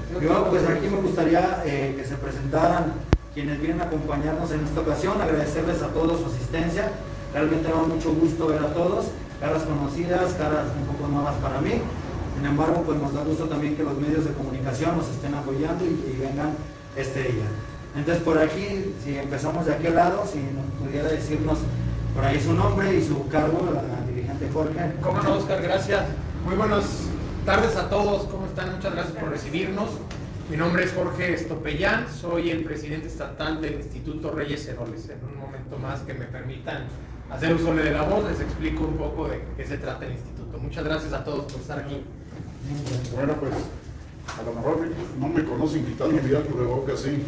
Yo, pues aquí me gustaría que se presentaran quienes vienen a acompañarnos en esta ocasión, agradecerles a todos su asistencia. Realmente me da mucho gusto ver a todos, caras conocidas, caras un poco nuevas para mí. Sin embargo, pues nos da gusto también que los medios de comunicación nos estén apoyando y vengan este día. Entonces, por aquí, si empezamos de aquel lado, si nos pudiera decirnos por ahí su nombre y su cargo, la dirigente Jorge. ¿Cómo no, Oscar? Gracias. Muy buenas tardes a todos. ¿Cómo están? Muchas gracias por recibirnos. Mi nombre es Jorge Estopellán, soy el presidente estatal del Instituto Reyes Heroles. En un momento más que me permitan hacer uso de la voz, les explico un poco de qué se trata el instituto. Muchas gracias a todos por estar aquí. Bueno, pues a lo mejor no me conocen quitando mi alto de boca, sí.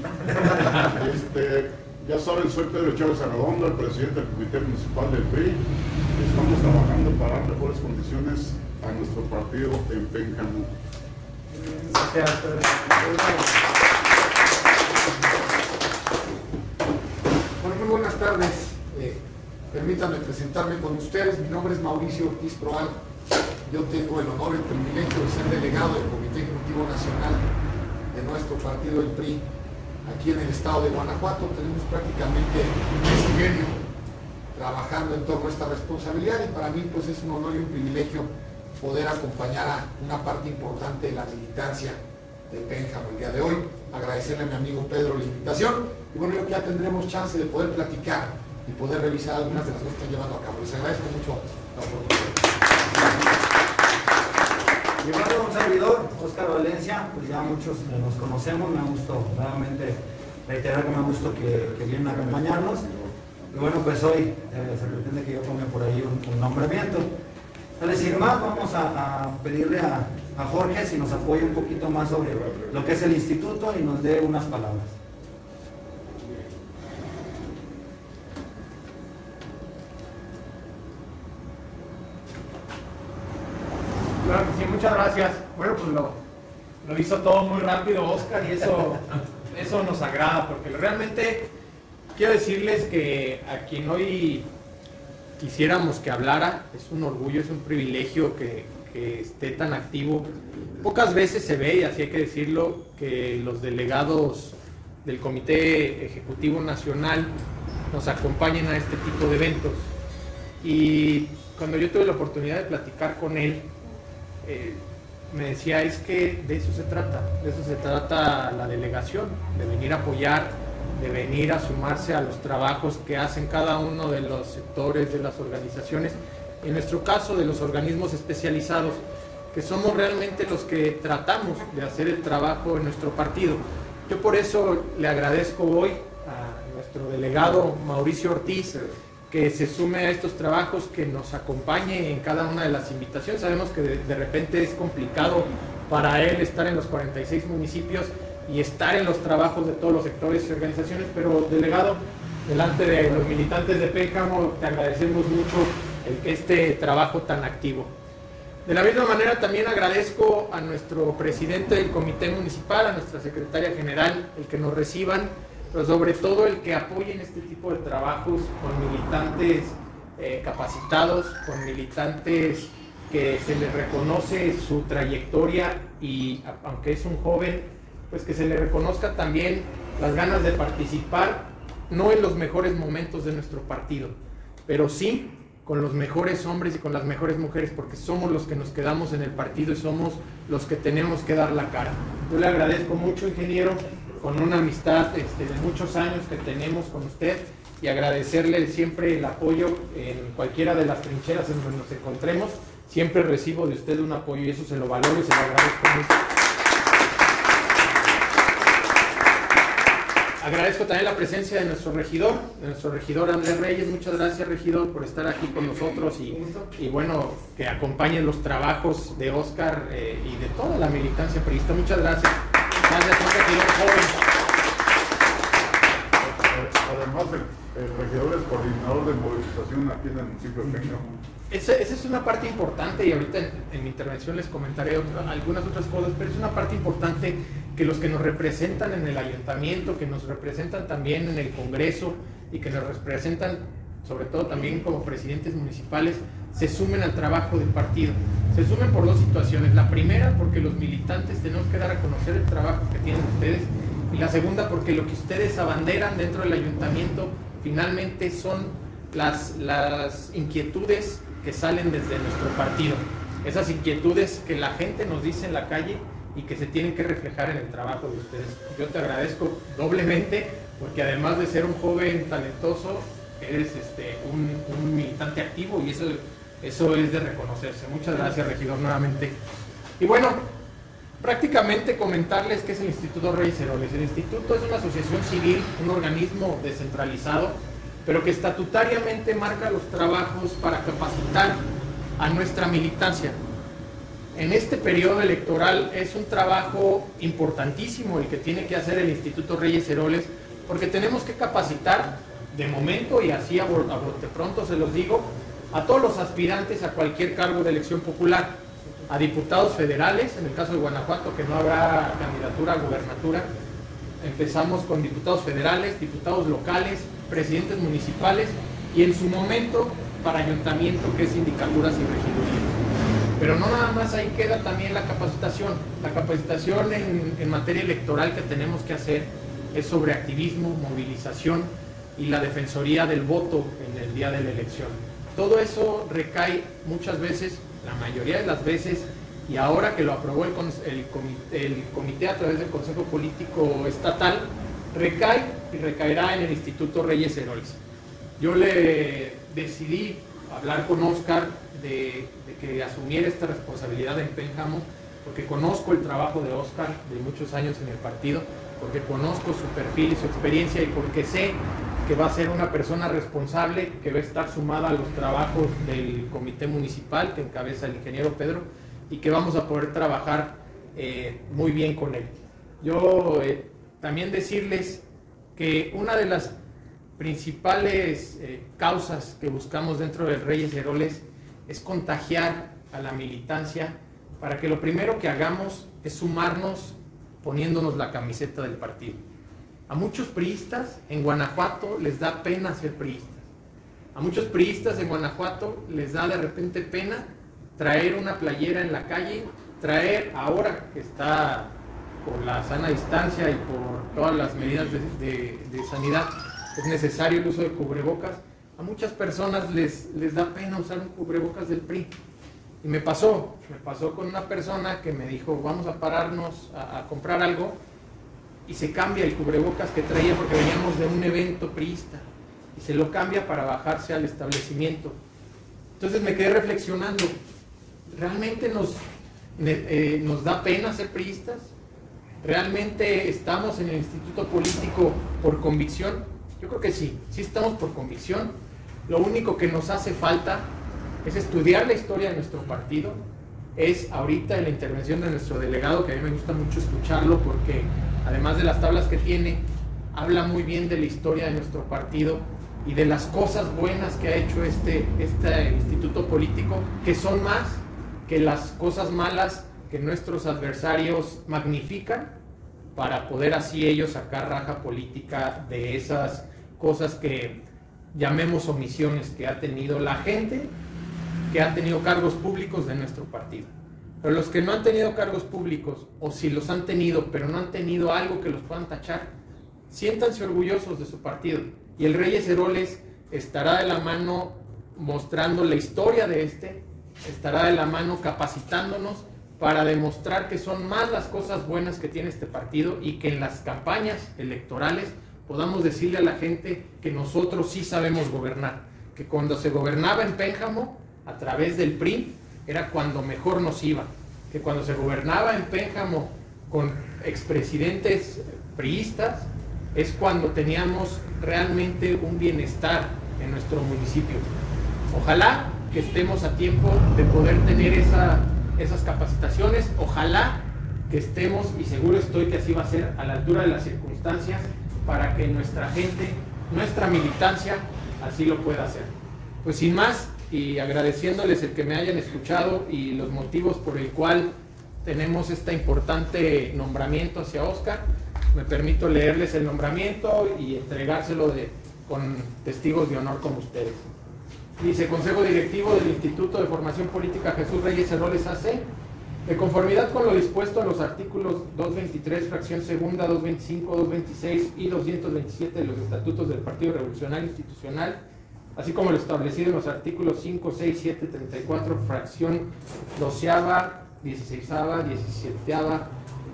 Ya saben, soy Pedro Chávez Arredondo, el presidente del Comité Municipal del PRI. Estamos trabajando para dar mejores condiciones a nuestro partido en Pénjamo. Gracias, Pedro. Bueno, muy buenas tardes. Permítanme presentarme con ustedes. Mi nombre es Mauricio Ortiz Proal. Yo tengo el honor y el privilegio de ser delegado del Comité Ejecutivo Nacional de nuestro partido, el PRI, aquí en el estado de Guanajuato. Tenemos prácticamente un mes y medio trabajando en torno a esta responsabilidad y para mí pues es un honor y un privilegio poder acompañar a una parte importante de la militancia de Pénjamo el día de hoy. Agradecerle a mi amigo Pedro la invitación y bueno, yo que ya tendremos chance de poder platicar y poder revisar algunas de las cosas que están llevando a cabo. Les agradezco mucho la oportunidad. Llevando un servidor, Óscar Valencia, pues ya muchos nos conocemos, me gustó nuevamente reiterar que me gustó que vienen a acompañarnos. Y bueno, pues hoy se pretende que yo ponga por ahí un nombramiento. Entonces, sin más, vamos a pedirle a Jorge si nos apoya un poquito más sobre lo que es el instituto y nos dé unas palabras. Claro que sí, muchas gracias. Bueno, pues lo hizo todo muy rápido, Oscar, y eso nos agrada, porque realmente quiero decirles que a quien hoy quisiéramos que hablara, es un orgullo, es un privilegio que esté tan activo. Pocas veces se ve, y así hay que decirlo, que los delegados del Comité Ejecutivo Nacional nos acompañen a este tipo de eventos. Y cuando yo tuve la oportunidad de platicar con él, me decía, es que de eso se trata la delegación, de venir a apoyar, de venir a sumarse a los trabajos que hacen cada uno de los sectores de las organizaciones, en nuestro caso de los organismos especializados, que somos realmente los que tratamos de hacer el trabajo en nuestro partido. Yo por eso le agradezco hoy a nuestro delegado Mauricio Ortiz que se sume a estos trabajos, que nos acompañe en cada una de las invitaciones. Sabemos que de repente es complicado para él estar en los 46 municipios y estar en los trabajos de todos los sectores y organizaciones, pero delegado, delante de los militantes de Pénjamo, te agradecemos mucho este trabajo tan activo. De la misma manera también agradezco a nuestro presidente del comité municipal, a nuestra secretaria general, el que nos reciban, pero sobre todo el que apoyen este tipo de trabajos con militantes capacitados, con militantes que se les reconoce su trayectoria y aunque es un joven, pues que se le reconozca también las ganas de participar, no en los mejores momentos de nuestro partido, pero sí con los mejores hombres y con las mejores mujeres, porque somos los que nos quedamos en el partido y somos los que tenemos que dar la cara. Yo le agradezco mucho, ingeniero, con una amistad de muchos años que tenemos con usted, y agradecerle siempre el apoyo en cualquiera de las trincheras en donde nos encontremos. Siempre recibo de usted un apoyo y eso se lo valoro y se lo agradezco mucho. Agradezco también la presencia de nuestro regidor Andrés Reyes. Muchas gracias, regidor, por estar aquí con nosotros y bueno, que acompañen los trabajos de Óscar y de toda la militancia priista. Muchas gracias. Gracias, un regidor joven. Además, el regidor es coordinador de movilización aquí en el municipio de Pénjamo. Esa es una parte importante, y ahorita en mi intervención les comentaré algunas otras cosas, pero es una parte importante que los que nos representan en el ayuntamiento, que nos representan también en el Congreso y que nos representan sobre todo también como presidentes municipales, se sumen al trabajo del partido. se sumen por dos situaciones. La primera, porque los militantes tenemos que dar a conocer el trabajo que tienen ustedes, y la segunda, porque lo que ustedes abanderan dentro del ayuntamiento finalmente son las inquietudes que salen desde nuestro partido, esas inquietudes que la gente nos dice en la calle y que se tienen que reflejar en el trabajo de ustedes. Yo te agradezco doblemente, porque además de ser un joven talentoso, eres un militante activo, y eso es de reconocerse. Muchas gracias, regidor, nuevamente. Y bueno, prácticamente comentarles qué es el Instituto Reyes Heroles. El instituto es una asociación civil, un organismo descentralizado, pero que estatutariamente marca los trabajos para capacitar a nuestra militancia. En este periodo electoral es un trabajo importantísimo el que tiene que hacer el Instituto Reyes Heroles, porque tenemos que capacitar de momento, y así a bote pronto se los digo, a todos los aspirantes a cualquier cargo de elección popular, a diputados federales, en el caso de Guanajuato, que no habrá candidatura a gubernatura. Empezamos con diputados federales, diputados locales, presidentes municipales, y en su momento para ayuntamiento, que es sindicaturas y regidurías. Pero no nada más ahí queda también la capacitación. La capacitación en materia electoral que tenemos que hacer es sobre activismo, movilización y la defensoría del voto en el día de la elección. Todo eso recae muchas veces, la mayoría de las veces, y ahora que lo aprobó el comité a través del Consejo Político Estatal, recae y recaerá en el Instituto Reyes Heroles. Yo le decidí hablar con Óscar de que asumiera esta responsabilidad en Pénjamo, porque conozco el trabajo de Óscar de muchos años en el partido, porque conozco su perfil y su experiencia, y porque sé que va a ser una persona responsable, que va a estar sumada a los trabajos del comité municipal que encabeza el ingeniero Pedro, y que vamos a poder trabajar muy bien con él. Yo también decirles que una de las principales causas que buscamos dentro del Reyes Heroles es contagiar a la militancia, para que lo primero que hagamos es sumarnos poniéndonos la camiseta del partido. A muchos priistas en Guanajuato les da pena ser priistas. A muchos priistas en Guanajuato les da de repente pena traer una playera en la calle, traer, ahora que está por la sana distancia y por todas las medidas de sanidad, es necesario el uso de cubrebocas. A muchas personas les da pena usar un cubrebocas del PRI. Y me pasó con una persona que me dijo, vamos a pararnos a comprar algo, y se cambia el cubrebocas que traía porque veníamos de un evento priista, y se lo cambia para bajarse al establecimiento. Entonces me quedé reflexionando, ¿realmente nos da pena ser priistas? ¿Realmente estamos en el instituto político por convicción? Yo creo que sí estamos por convicción. Lo único que nos hace falta es estudiar la historia de nuestro partido. Es ahorita la intervención de nuestro delegado, que a mí me gusta mucho escucharlo, porque además de las tablas que tiene, habla muy bien de la historia de nuestro partido y de las cosas buenas que ha hecho este instituto político, que son más que las cosas malas que nuestros adversarios magnifican, para poder así ellos sacar raja política de esas cosas que llamemos omisiones que ha tenido la gente que ha tenido cargos públicos de nuestro partido. Pero los que no han tenido cargos públicos, o si los han tenido pero no han tenido algo que los puedan tachar, siéntanse orgullosos de su partido, y el Reyes Heroles estará de la mano mostrando la historia de estará de la mano capacitándonos para demostrar que son más las cosas buenas que tiene este partido, y que en las campañas electorales podamos decirle a la gente que nosotros sí sabemos gobernar, que cuando se gobernaba en Pénjamo a través del PRI era cuando mejor nos iba, que cuando se gobernaba en Pénjamo con expresidentes priistas es cuando teníamos realmente un bienestar en nuestro municipio. Ojalá que estemos a tiempo de poder tener esas capacitaciones, ojalá que estemos, y seguro estoy que así va a ser, a la altura de las circunstancias, para que nuestra gente, nuestra militancia, así lo pueda hacer. Pues sin más, y agradeciéndoles el que me hayan escuchado y los motivos por el cual tenemos este importante nombramiento hacia Óscar, me permito leerles el nombramiento y entregárselo con testigos de honor como ustedes. Viceconsejo Directivo del Instituto de Formación Política Jesús Reyes Heroles AC, de conformidad con lo dispuesto en los artículos 223, fracción segunda, 225, 226 y 227 de los estatutos del Partido Revolucionario Institucional, así como lo establecido en los artículos 5, 6, 7, 34, fracción doceava, 16ava, 17ava,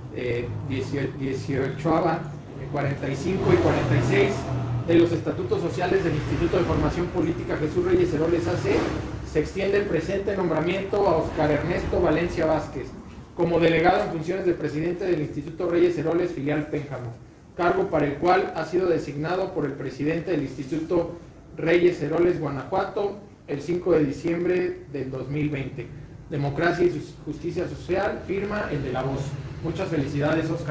18ava, 45 y 46 de los estatutos sociales del Instituto de Formación Política Jesús Reyes Heroles AC, se extiende el presente nombramiento a Oscar Ernesto Valencia Vázquez como delegado en funciones de presidente del Instituto Reyes Heroles, filial Pénjamo, cargo para el cual ha sido designado por el presidente del Instituto Reyes Heroles Guanajuato el 5 de diciembre del 2020. Democracia y Justicia Social, firma el de la voz. Muchas felicidades, Oscar.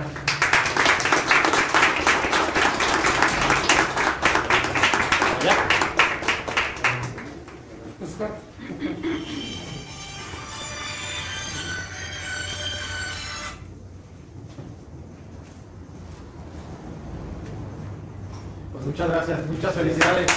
Oscar. Pues muchas gracias, muchas felicidades.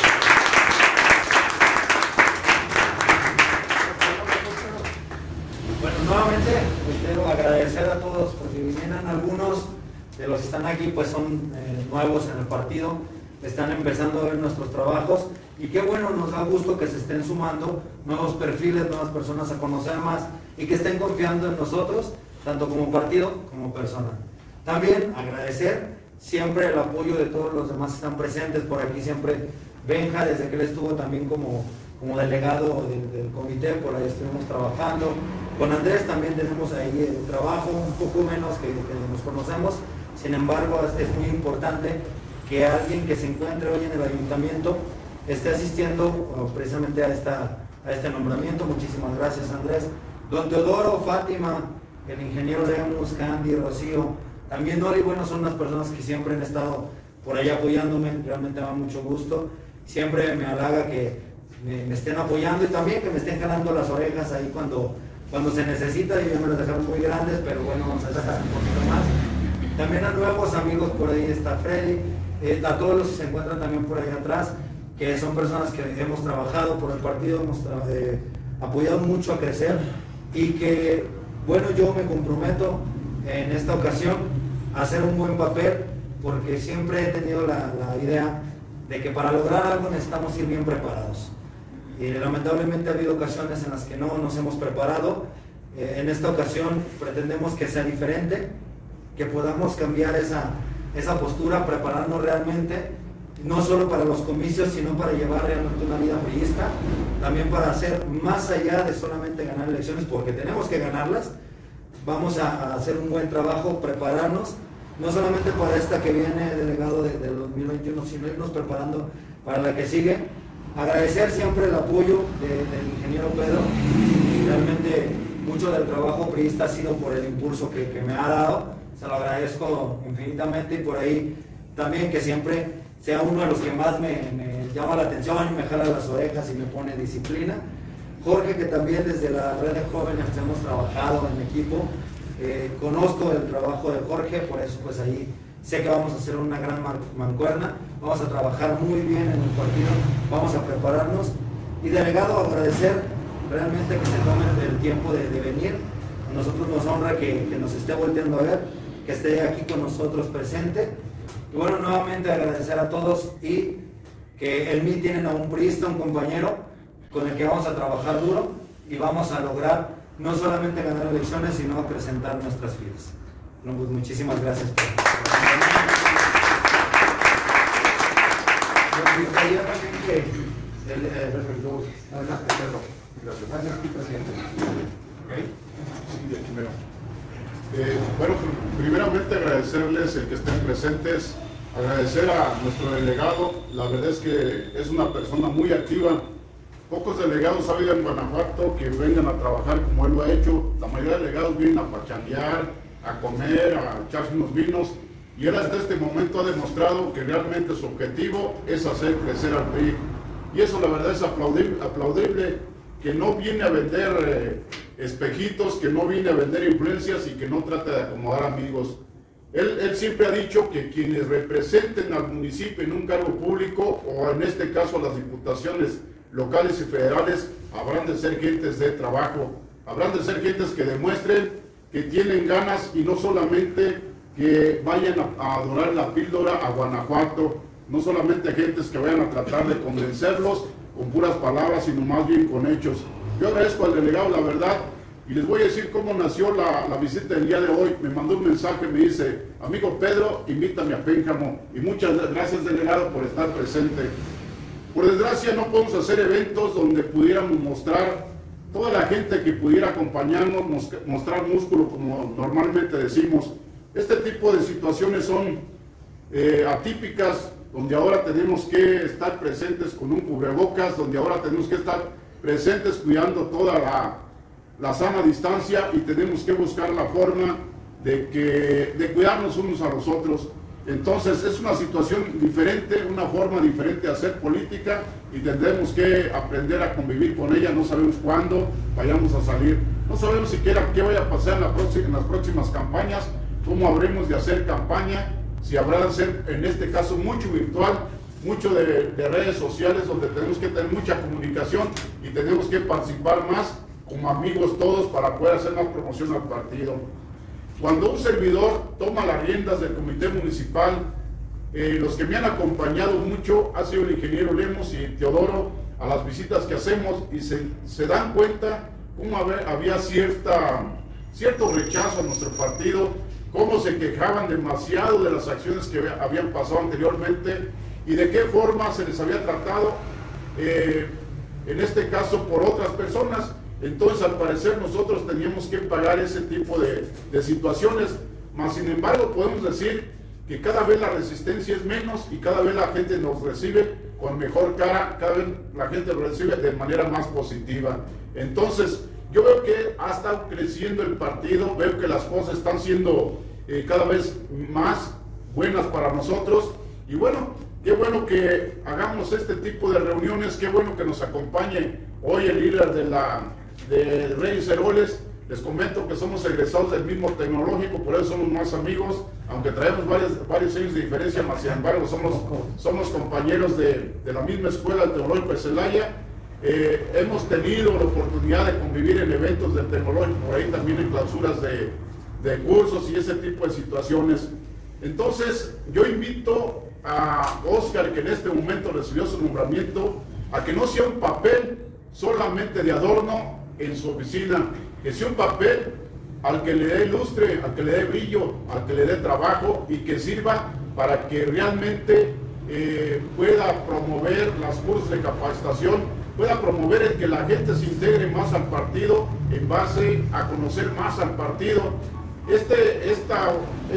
Bueno, nuevamente quiero agradecer a todos porque vinieron algunos de los que están aquí, pues son nuevos en el partido, están empezando a ver nuestros trabajos y qué bueno, nos da gusto que se estén sumando nuevos perfiles, nuevas personas a conocer más y que estén confiando en nosotros, tanto como partido como persona. También agradecer siempre el apoyo de todos los demás que están presentes por aquí, siempre Benja, desde que él estuvo también como delegado del comité, por ahí estuvimos trabajando. Con Andrés también tenemos ahí el trabajo, un poco menos que nos conocemos, sin embargo es muy importante que alguien que se encuentre hoy en el ayuntamiento esté asistiendo precisamente a este nombramiento. Muchísimas gracias, Andrés. Don Teodoro, Fátima, el ingeniero Lemus, Candy, Rocío, también Nori, bueno, son unas personas que siempre han estado por ahí apoyándome, realmente me da mucho gusto, siempre me halaga que me estén apoyando y también que me estén jalando las orejas ahí cuando se necesita. Yo ya me las dejaron muy grandes, pero bueno, vamos a dejar un poquito más. También a nuevos amigos, por ahí está Freddy, a todos los que se encuentran también por ahí atrás, que son personas que hemos trabajado por el partido, hemos apoyado mucho a crecer y que, bueno, yo me comprometo en esta ocasión a hacer un buen papel, porque siempre he tenido la idea de que para lograr algo necesitamos ir bien preparados. Y lamentablemente ha habido ocasiones en las que no nos hemos preparado. En esta ocasión pretendemos que sea diferente, que podamos cambiar esa postura, prepararnos realmente, no solo para los comicios, sino para llevar realmente una vida priista, también para hacer más allá de solamente ganar elecciones, porque tenemos que ganarlas. Vamos a hacer un buen trabajo, prepararnos, no solamente para esta que viene delegado del 2021, sino irnos preparando para la que sigue. Agradecer siempre el apoyo del ingeniero Pedro, realmente mucho del trabajo priista ha sido por el impulso que me ha dado, se lo agradezco infinitamente, y por ahí también que siempre sea uno de los que más me llama la atención y me jala las orejas y me pone disciplina. Jorge, que también desde la red de jóvenes hemos trabajado en equipo, conozco el trabajo de Jorge, por eso pues ahí sé que vamos a hacer una gran mancuerna, vamos a trabajar muy bien en el partido, vamos a prepararnos. Y delegado, agradecer realmente que se tomen el tiempo de venir. A nosotros nos honra que nos esté volteando a ver, que esté aquí con nosotros presente. Y bueno, nuevamente agradecer a todos, y que en mí tienen a un priista, un compañero con el que vamos a trabajar duro y vamos a lograr no solamente ganar elecciones, sino acrecentar nuestras filas. Bueno, pues muchísimas gracias. Me gustaría también que Gracias, presidente. Sí, aquí mero. Bueno, primeramente agradecerles el que estén presentes, agradecer a nuestro delegado. La verdad es que es una persona muy activa. Pocos delegados ha habido en Guanajuato que vengan a trabajar como él lo ha hecho. La mayoría de delegados vienen a pachanguear, a comer, a echarse unos vinos, y él hasta este momento ha demostrado que realmente su objetivo es hacer crecer al PRI. Y eso la verdad es aplaudible, que no viene a vender espejitos, que no viene a vender influencias y que no trata de acomodar amigos. Él siempre ha dicho que quienes representen al municipio en un cargo público, o en este caso las diputaciones, locales y federales, habrán de ser gentes de trabajo, habrán de ser gentes que demuestren que tienen ganas y no solamente que vayan a adorar la píldora a Guanajuato, no solamente gentes que vayan a tratar de convencerlos con puras palabras, sino más bien con hechos. Yo agradezco al delegado la verdad y les voy a decir cómo nació la visita del día de hoy. Me mandó un mensaje, me dice: amigo Pedro, invítame a Pénjamo, y muchas gracias, delegado, por estar presente. Por desgracia no podemos hacer eventos donde pudiéramos mostrar toda la gente que pudiera acompañarnos, mostrar músculo como normalmente decimos. Este tipo de situaciones son atípicas, donde ahora tenemos que estar presentes con un cubrebocas, donde ahora tenemos que estar presentes cuidando toda la sana distancia, y tenemos que buscar la forma de cuidarnos unos a los otros. Entonces es una situación diferente, una forma diferente de hacer política, y tendremos que aprender a convivir con ella. No sabemos cuándo vayamos a salir, no sabemos siquiera qué vaya a pasar en las próximas campañas, cómo habremos de hacer campaña, si habrá de ser en este caso mucho virtual, mucho de redes sociales, donde tenemos que tener mucha comunicación y tenemos que participar más como amigos todos para poder hacer más promoción al partido. Cuando un servidor toma las riendas del comité municipal, los que me han acompañado mucho ha sido el ingeniero Lemos y Teodoro a las visitas que hacemos, y se dan cuenta cómo había cierto rechazo a nuestro partido, cómo se quejaban demasiado de las acciones que habían pasado anteriormente y de qué forma se les había tratado, en este caso por otras personas. Entonces, al parecer, nosotros teníamos que pagar ese tipo de situaciones, mas sin embargo podemos decir que cada vez la resistencia es menos y cada vez la gente nos recibe con mejor cara, cada vez la gente lo recibe de manera más positiva. Entonces, yo veo que ha estado creciendo el partido, veo que las cosas están siendo cada vez más buenas para nosotros, y bueno, qué bueno que hagamos este tipo de reuniones, qué bueno que nos acompañe hoy el líder de Reyes Heroles. Les comento que somos egresados del mismo tecnológico, por eso somos más amigos, aunque traemos varios años de diferencia, mas sin embargo somos compañeros de la misma escuela del Tecnológico de Celaya. Hemos tenido la oportunidad de convivir en eventos del Tecnológico, por ahí también en clausuras de cursos y ese tipo de situaciones. Entonces yo invito a Óscar, que en este momento recibió su nombramiento, a que no sea un papel solamente de adorno en su oficina, que sea un papel al que le dé lustre, al que le dé brillo, al que le dé trabajo, y que sirva para que realmente pueda promover los cursos de capacitación, pueda promover el que la gente se integre más al partido en base a conocer más al partido. Esta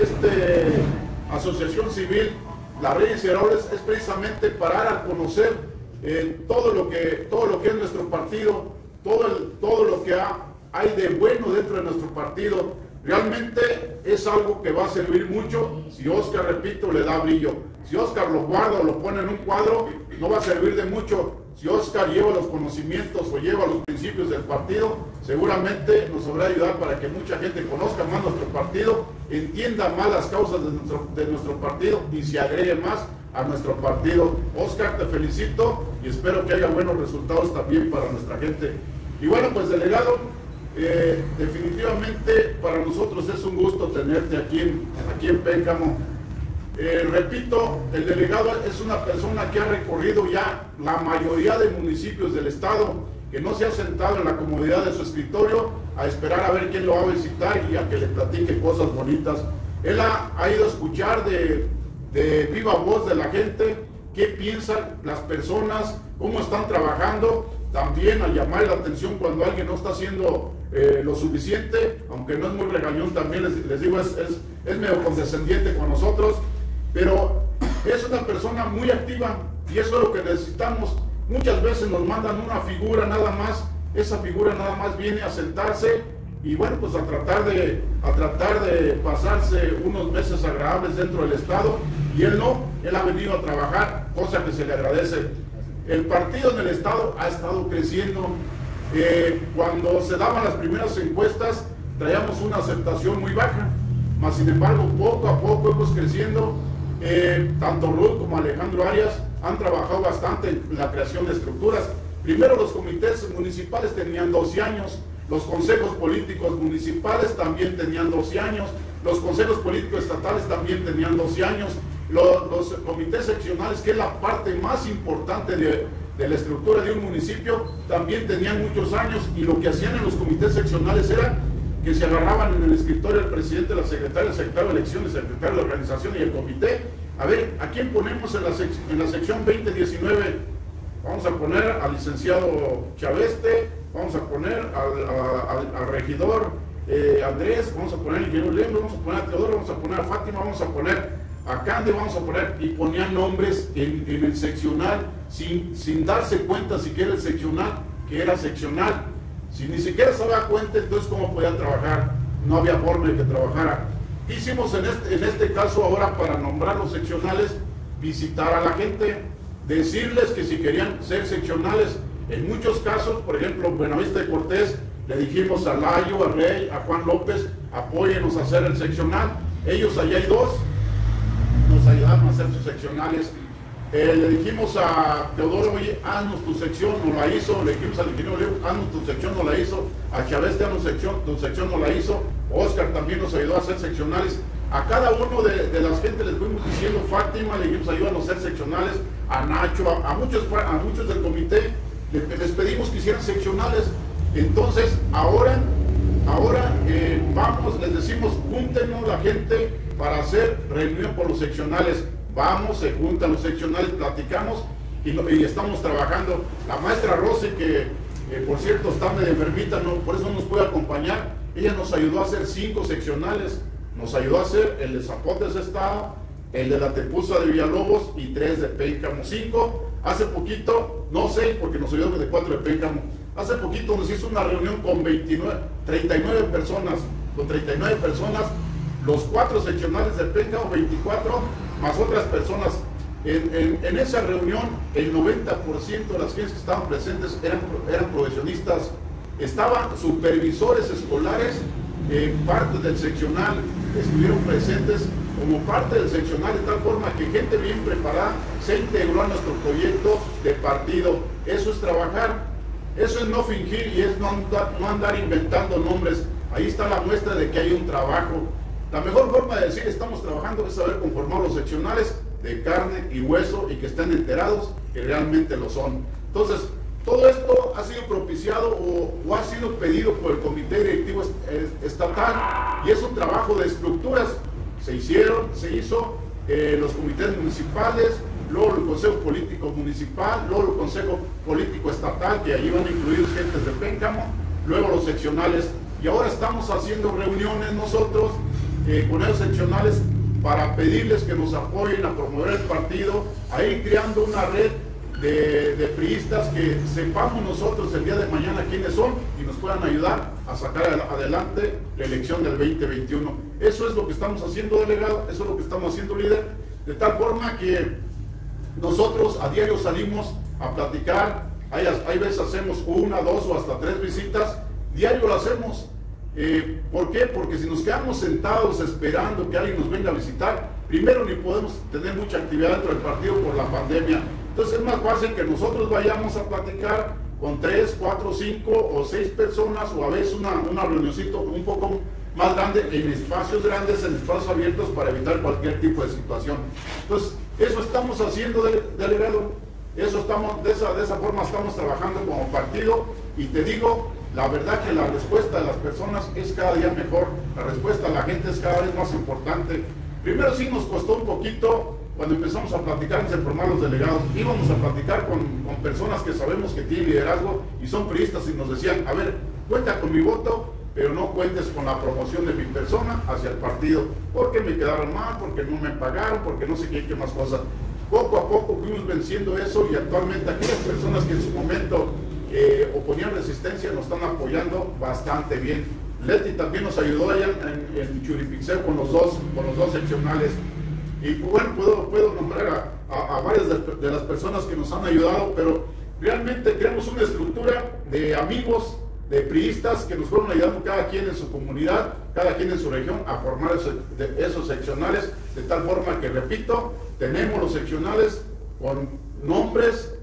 asociación civil, la Reyes Heroles, es precisamente para dar a conocer todo lo que es nuestro partido, todo lo que hay de bueno dentro de nuestro partido. Realmente es algo que va a servir mucho si Óscar, repito, le da brillo. Si Óscar lo guarda o lo pone en un cuadro, no va a servir de mucho. Si Óscar lleva los conocimientos o lleva los principios del partido, seguramente nos sabrá ayudar para que mucha gente conozca más nuestro partido, entienda más las causas de nuestro partido y se agregue más a nuestro partido. Óscar, te felicito y espero que haya buenos resultados también para nuestra gente. Y bueno, pues delegado, definitivamente para nosotros es un gusto tenerte aquí en Pénjamo. Repito, el delegado es una persona que ha recorrido ya la mayoría de municipios del estado, que no se ha sentado en la comodidad de su escritorio a esperar a ver quién lo va a visitar y a que le platique cosas bonitas. Él ha ido a escuchar de viva voz de la gente qué piensan las personas, cómo están trabajando, también a llamar la atención cuando alguien no está haciendo lo suficiente, aunque no es muy regañón, también les digo, es medio condescendiente con nosotros, pero es una persona muy activa y eso es lo que necesitamos. Muchas veces nos mandan una figura nada más, esa figura nada más viene a sentarse y bueno, pues a tratar de pasarse unos meses agradables dentro del estado, y él ha venido a trabajar, cosa que se le agradece. El partido en el estado ha estado creciendo. Cuando se daban las primeras encuestas traíamos una aceptación muy baja, mas sin embargo poco a poco hemos creciendo. Tanto Ruth como Alejandro Arias han trabajado bastante en la creación de estructuras. Primero los comités municipales tenían 12 años, los consejos políticos municipales también tenían 12 años, los consejos políticos estatales también tenían 12 años, los comités seccionales, que es la parte más importante de la estructura de un municipio, también tenían muchos años, y lo que hacían en los comités seccionales era que se agarraban en el escritorio el presidente, la secretaria, el secretario de elecciones, el secretario de la organización y el comité. A ver, ¿a quién ponemos en la sección 2019? Vamos a poner al licenciado Chaveste, vamos a poner al regidor Andrés, vamos a poner al ingeniero León, vamos a poner a Teodoro, vamos a poner a Fátima, vamos a poner a Cande, vamos a poner, y ponían nombres en el seccional sin darse cuenta siquiera el seccional que era seccional. Si ni siquiera se daba cuenta, entonces ¿cómo podía trabajar? No había forma de que trabajara. Hicimos en este caso ahora, para nombrar los seccionales, visitar a la gente, decirles que si querían ser seccionales, en muchos casos, por ejemplo, en Buenavista de Cortés, le dijimos a Layo, a Rey, a Juan López, apóyenos a hacer el seccional. Ellos, allá hay dos, nos ayudaron a hacer sus seccionales. Le dijimos a Teodoro, oye, haznos tu sección, no la hizo. Le dijimos al ingeniero Leo, haznos tu sección, no la hizo. A Chávez, haznos tu sección, no la hizo. Oscar también nos ayudó a hacer seccionales. A cada uno de las gente les fuimos diciendo, Fátima, le dijimos, ayúdanos a hacer seccionales. A Nacho, a muchos del comité, les pedimos que hicieran seccionales. Entonces, ahora vamos, les decimos, júntenos la gente para hacer reunión por los seccionales. Vamos, se juntan los seccionales, platicamos y estamos trabajando. La maestra Rosy, que por cierto está medio enfermita, por eso no nos puede acompañar, ella nos ayudó a hacer 5 seccionales. Nos ayudó a hacer el de Zapotes Estado, el de la Tepuza de Villalobos y 3 de Pénjamo. 5, hace poquito, no 6 porque nos ayudó de 4 de Pénjamo. Hace poquito nos hizo una reunión con 39 personas, los 4 seccionales de Pénjamo, 24, más otras personas. En esa reunión, el 90% de las gentes que estaban presentes eran profesionistas, estaban supervisores escolares, parte del seccional, estuvieron presentes como parte del seccional, de tal forma que gente bien preparada se integró a nuestro proyecto de partido. Eso es trabajar, eso es no fingir y es no andar inventando nombres. Ahí está la muestra de que hay un trabajo. La mejor forma de decir estamos trabajando es saber conformar los seccionales de carne y hueso y que estén enterados que realmente lo son. Entonces, todo esto ha sido propiciado o ha sido pedido por el Comité Directivo Estatal, y es un trabajo de estructuras. Se hizo los comités municipales, luego el Consejo Político Municipal, luego el Consejo Político Estatal, que allí van incluidos gentes de Pénjamo, luego los seccionales, y ahora estamos haciendo reuniones nosotros con esos seccionales para pedirles que nos apoyen a promover el partido, a ir creando una red de priistas, que sepamos nosotros el día de mañana quiénes son y nos puedan ayudar a sacar adelante la elección del 2021. Eso es lo que estamos haciendo, delegado, eso es lo que estamos haciendo, líder, de tal forma que nosotros a diario salimos a platicar, hay veces hacemos 1, 2 o hasta 3 visitas, diario lo hacemos. ¿Por qué? Porque si nos quedamos sentados esperando que alguien nos venga a visitar, primero ni podemos tener mucha actividad dentro del partido por la pandemia. Entonces es más fácil que nosotros vayamos a platicar con 3, 4, 5 o 6 personas, o a veces una reunioncito un poco más grande, en espacios grandes, en espacios abiertos, para evitar cualquier tipo de situación. Entonces, eso estamos haciendo, delegado. Eso estamos, de esa forma estamos trabajando como partido, y te digo, la verdad que la respuesta de las personas es cada día mejor, la respuesta de la gente es cada vez más importante. Primero sí nos costó un poquito cuando empezamos a platicar y formar los delegados. Íbamos a platicar con personas que sabemos que tienen liderazgo y son priistas, y nos decían, a ver, cuenta con mi voto, pero no cuentes con la promoción de mi persona hacia el partido, porque me quedaron mal, porque no me pagaron, porque no sé qué más cosas. Poco a poco fuimos venciendo eso, y actualmente aquellas personas que en su momento oponían resistencia nos están apoyando bastante bien. Leti también nos ayudó allá en Churipixé con los dos seccionales. Y bueno, puedo nombrar a varias de las personas que nos han ayudado, pero realmente creamos una estructura de amigos, de priistas, que nos fueron ayudando cada quien en su comunidad, cada quien en su región, a formar esos seccionales, de tal forma que, repito, tenemos los seccionales con nombres,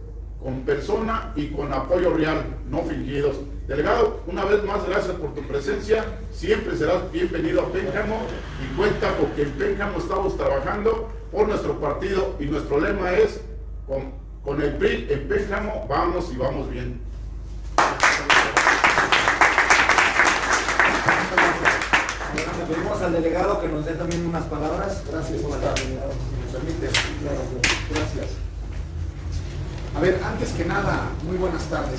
con persona y con apoyo real, no fingidos. Delegado, una vez más, gracias por tu presencia. Siempre serás bienvenido a Pénjamo y cuenta porque en Pénjamo estamos trabajando por nuestro partido y nuestro lema es con el PRI en Pénjamo vamos y vamos bien. Le pedimos al delegado que nos dé también unas palabras. Gracias, delegado. Si me permite. Gracias. A ver, antes que nada, muy buenas tardes.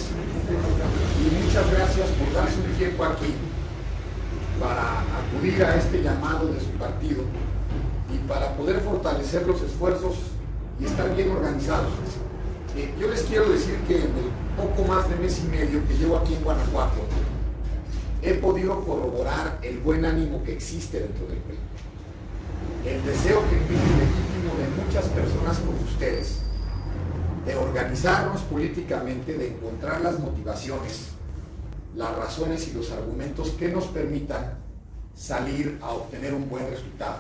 Y muchas gracias por darse un tiempo aquí para acudir a este llamado de su partido y para poder fortalecer los esfuerzos y estar bien organizados. Yo les quiero decir que en el poco más de mes y medio que llevo aquí en Guanajuato, he podido corroborar el buen ánimo que existe dentro del PRI. El deseo genuino y legítimo de muchas personas como ustedes de organizarnos políticamente, de encontrar las motivaciones, las razones y los argumentos que nos permitan salir a obtener un buen resultado.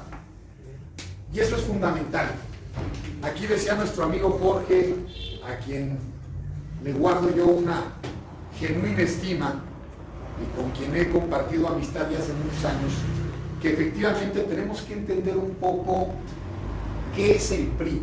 Y eso es fundamental. Aquí decía nuestro amigo Jorge, a quien le guardo yo una genuina estima y con quien he compartido amistad ya hace muchos años, que efectivamente tenemos que entender un poco qué es el PRI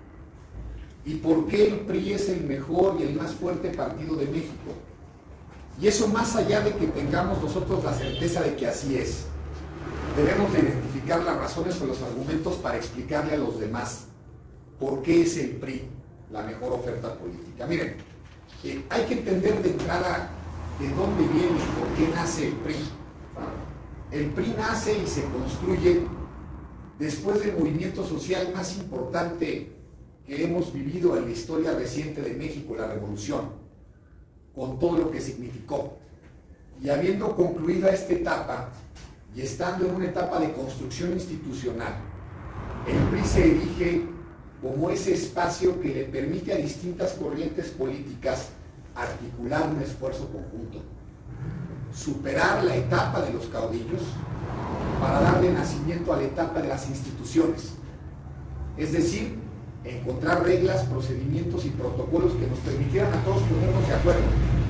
y por qué el PRI es el mejor y el más fuerte partido de México. Y eso más allá de que tengamos nosotros la certeza de que así es, debemos de identificar las razones o los argumentos para explicarle a los demás por qué es el PRI la mejor oferta política. Miren, hay que entender de entrada de dónde viene y por qué nace el PRI. El PRI nace y se construye después del movimiento social más importante que hemos vivido en la historia reciente de México, la Revolución, con todo lo que significó. Y habiendo concluido esta etapa y estando en una etapa de construcción institucional, el PRI se erige como ese espacio que le permite a distintas corrientes políticas articular un esfuerzo conjunto, superar la etapa de los caudillos para darle nacimiento a la etapa de las instituciones, es decir, encontrar reglas, procedimientos y protocolos que nos permitieran a todos ponernos de acuerdo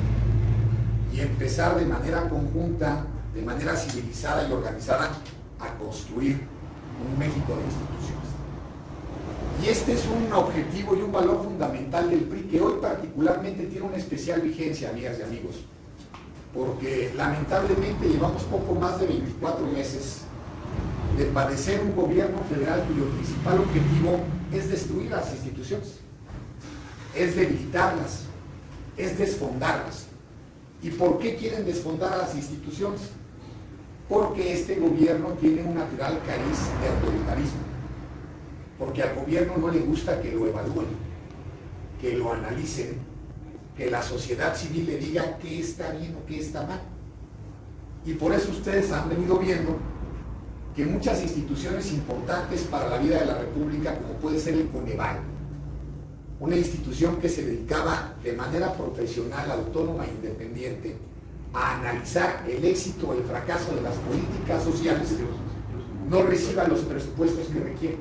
y empezar de manera conjunta, de manera civilizada y organizada a construir un México de instituciones. Y este es un objetivo y un valor fundamental del PRI que hoy particularmente tiene una especial vigencia, amigas y amigos, porque lamentablemente llevamos poco más de 24 meses de padecer un gobierno federal cuyo principal objetivo es destruir las instituciones, es debilitarlas, es desfondarlas. ¿Y por qué quieren desfondar a las instituciones? Porque este gobierno tiene un natural cariz de autoritarismo, porque al gobierno no le gusta que lo evalúen, que lo analicen, que la sociedad civil le diga qué está bien o qué está mal. Y por eso ustedes han venido viendo que muchas instituciones importantes para la vida de la República, como puede ser el Coneval, una institución que se dedicaba de manera profesional, autónoma e independiente a analizar el éxito o el fracaso de las políticas sociales, no reciba los presupuestos que requiere.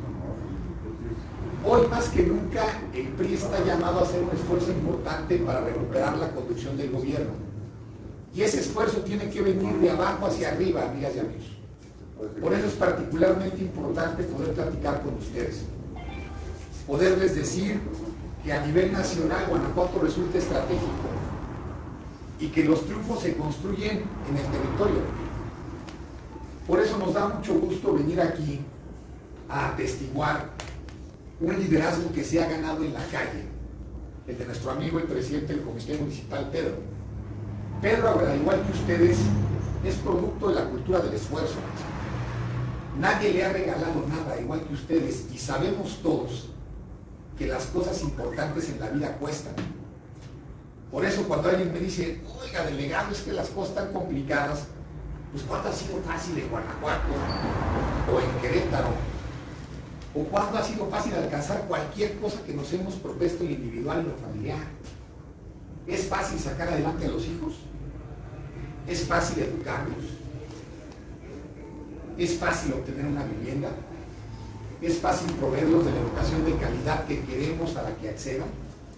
Hoy más que nunca el PRI está llamado a hacer un esfuerzo importante para recuperar la conducción del gobierno. Y ese esfuerzo tiene que venir de abajo hacia arriba, amigas y amigos. Por eso es particularmente importante poder platicar con ustedes, poderles decir que a nivel nacional Guanajuato resulta estratégico y que los triunfos se construyen en el territorio. Por eso nos da mucho gusto venir aquí a atestiguar un liderazgo que se ha ganado en la calle, el de nuestro amigo el presidente del Comité Municipal, Pedro. Pedro, al igual que ustedes, es producto de la cultura del esfuerzo. Nadie le ha regalado nada, igual que ustedes, y sabemos todos que las cosas importantes en la vida cuestan. Por eso cuando alguien me dice, oiga, delegado, es que las cosas están complicadas, pues ¿cuándo ha sido fácil en Guanajuato o en Querétaro? ¿O cuándo ha sido fácil alcanzar cualquier cosa que nos hemos propuesto en lo individual y en lo familiar? ¿Es fácil sacar adelante a los hijos? ¿Es fácil educarlos? ¿Es fácil obtener una vivienda? ¿Es fácil proveerlos de la educación de calidad que queremos a la que accedan?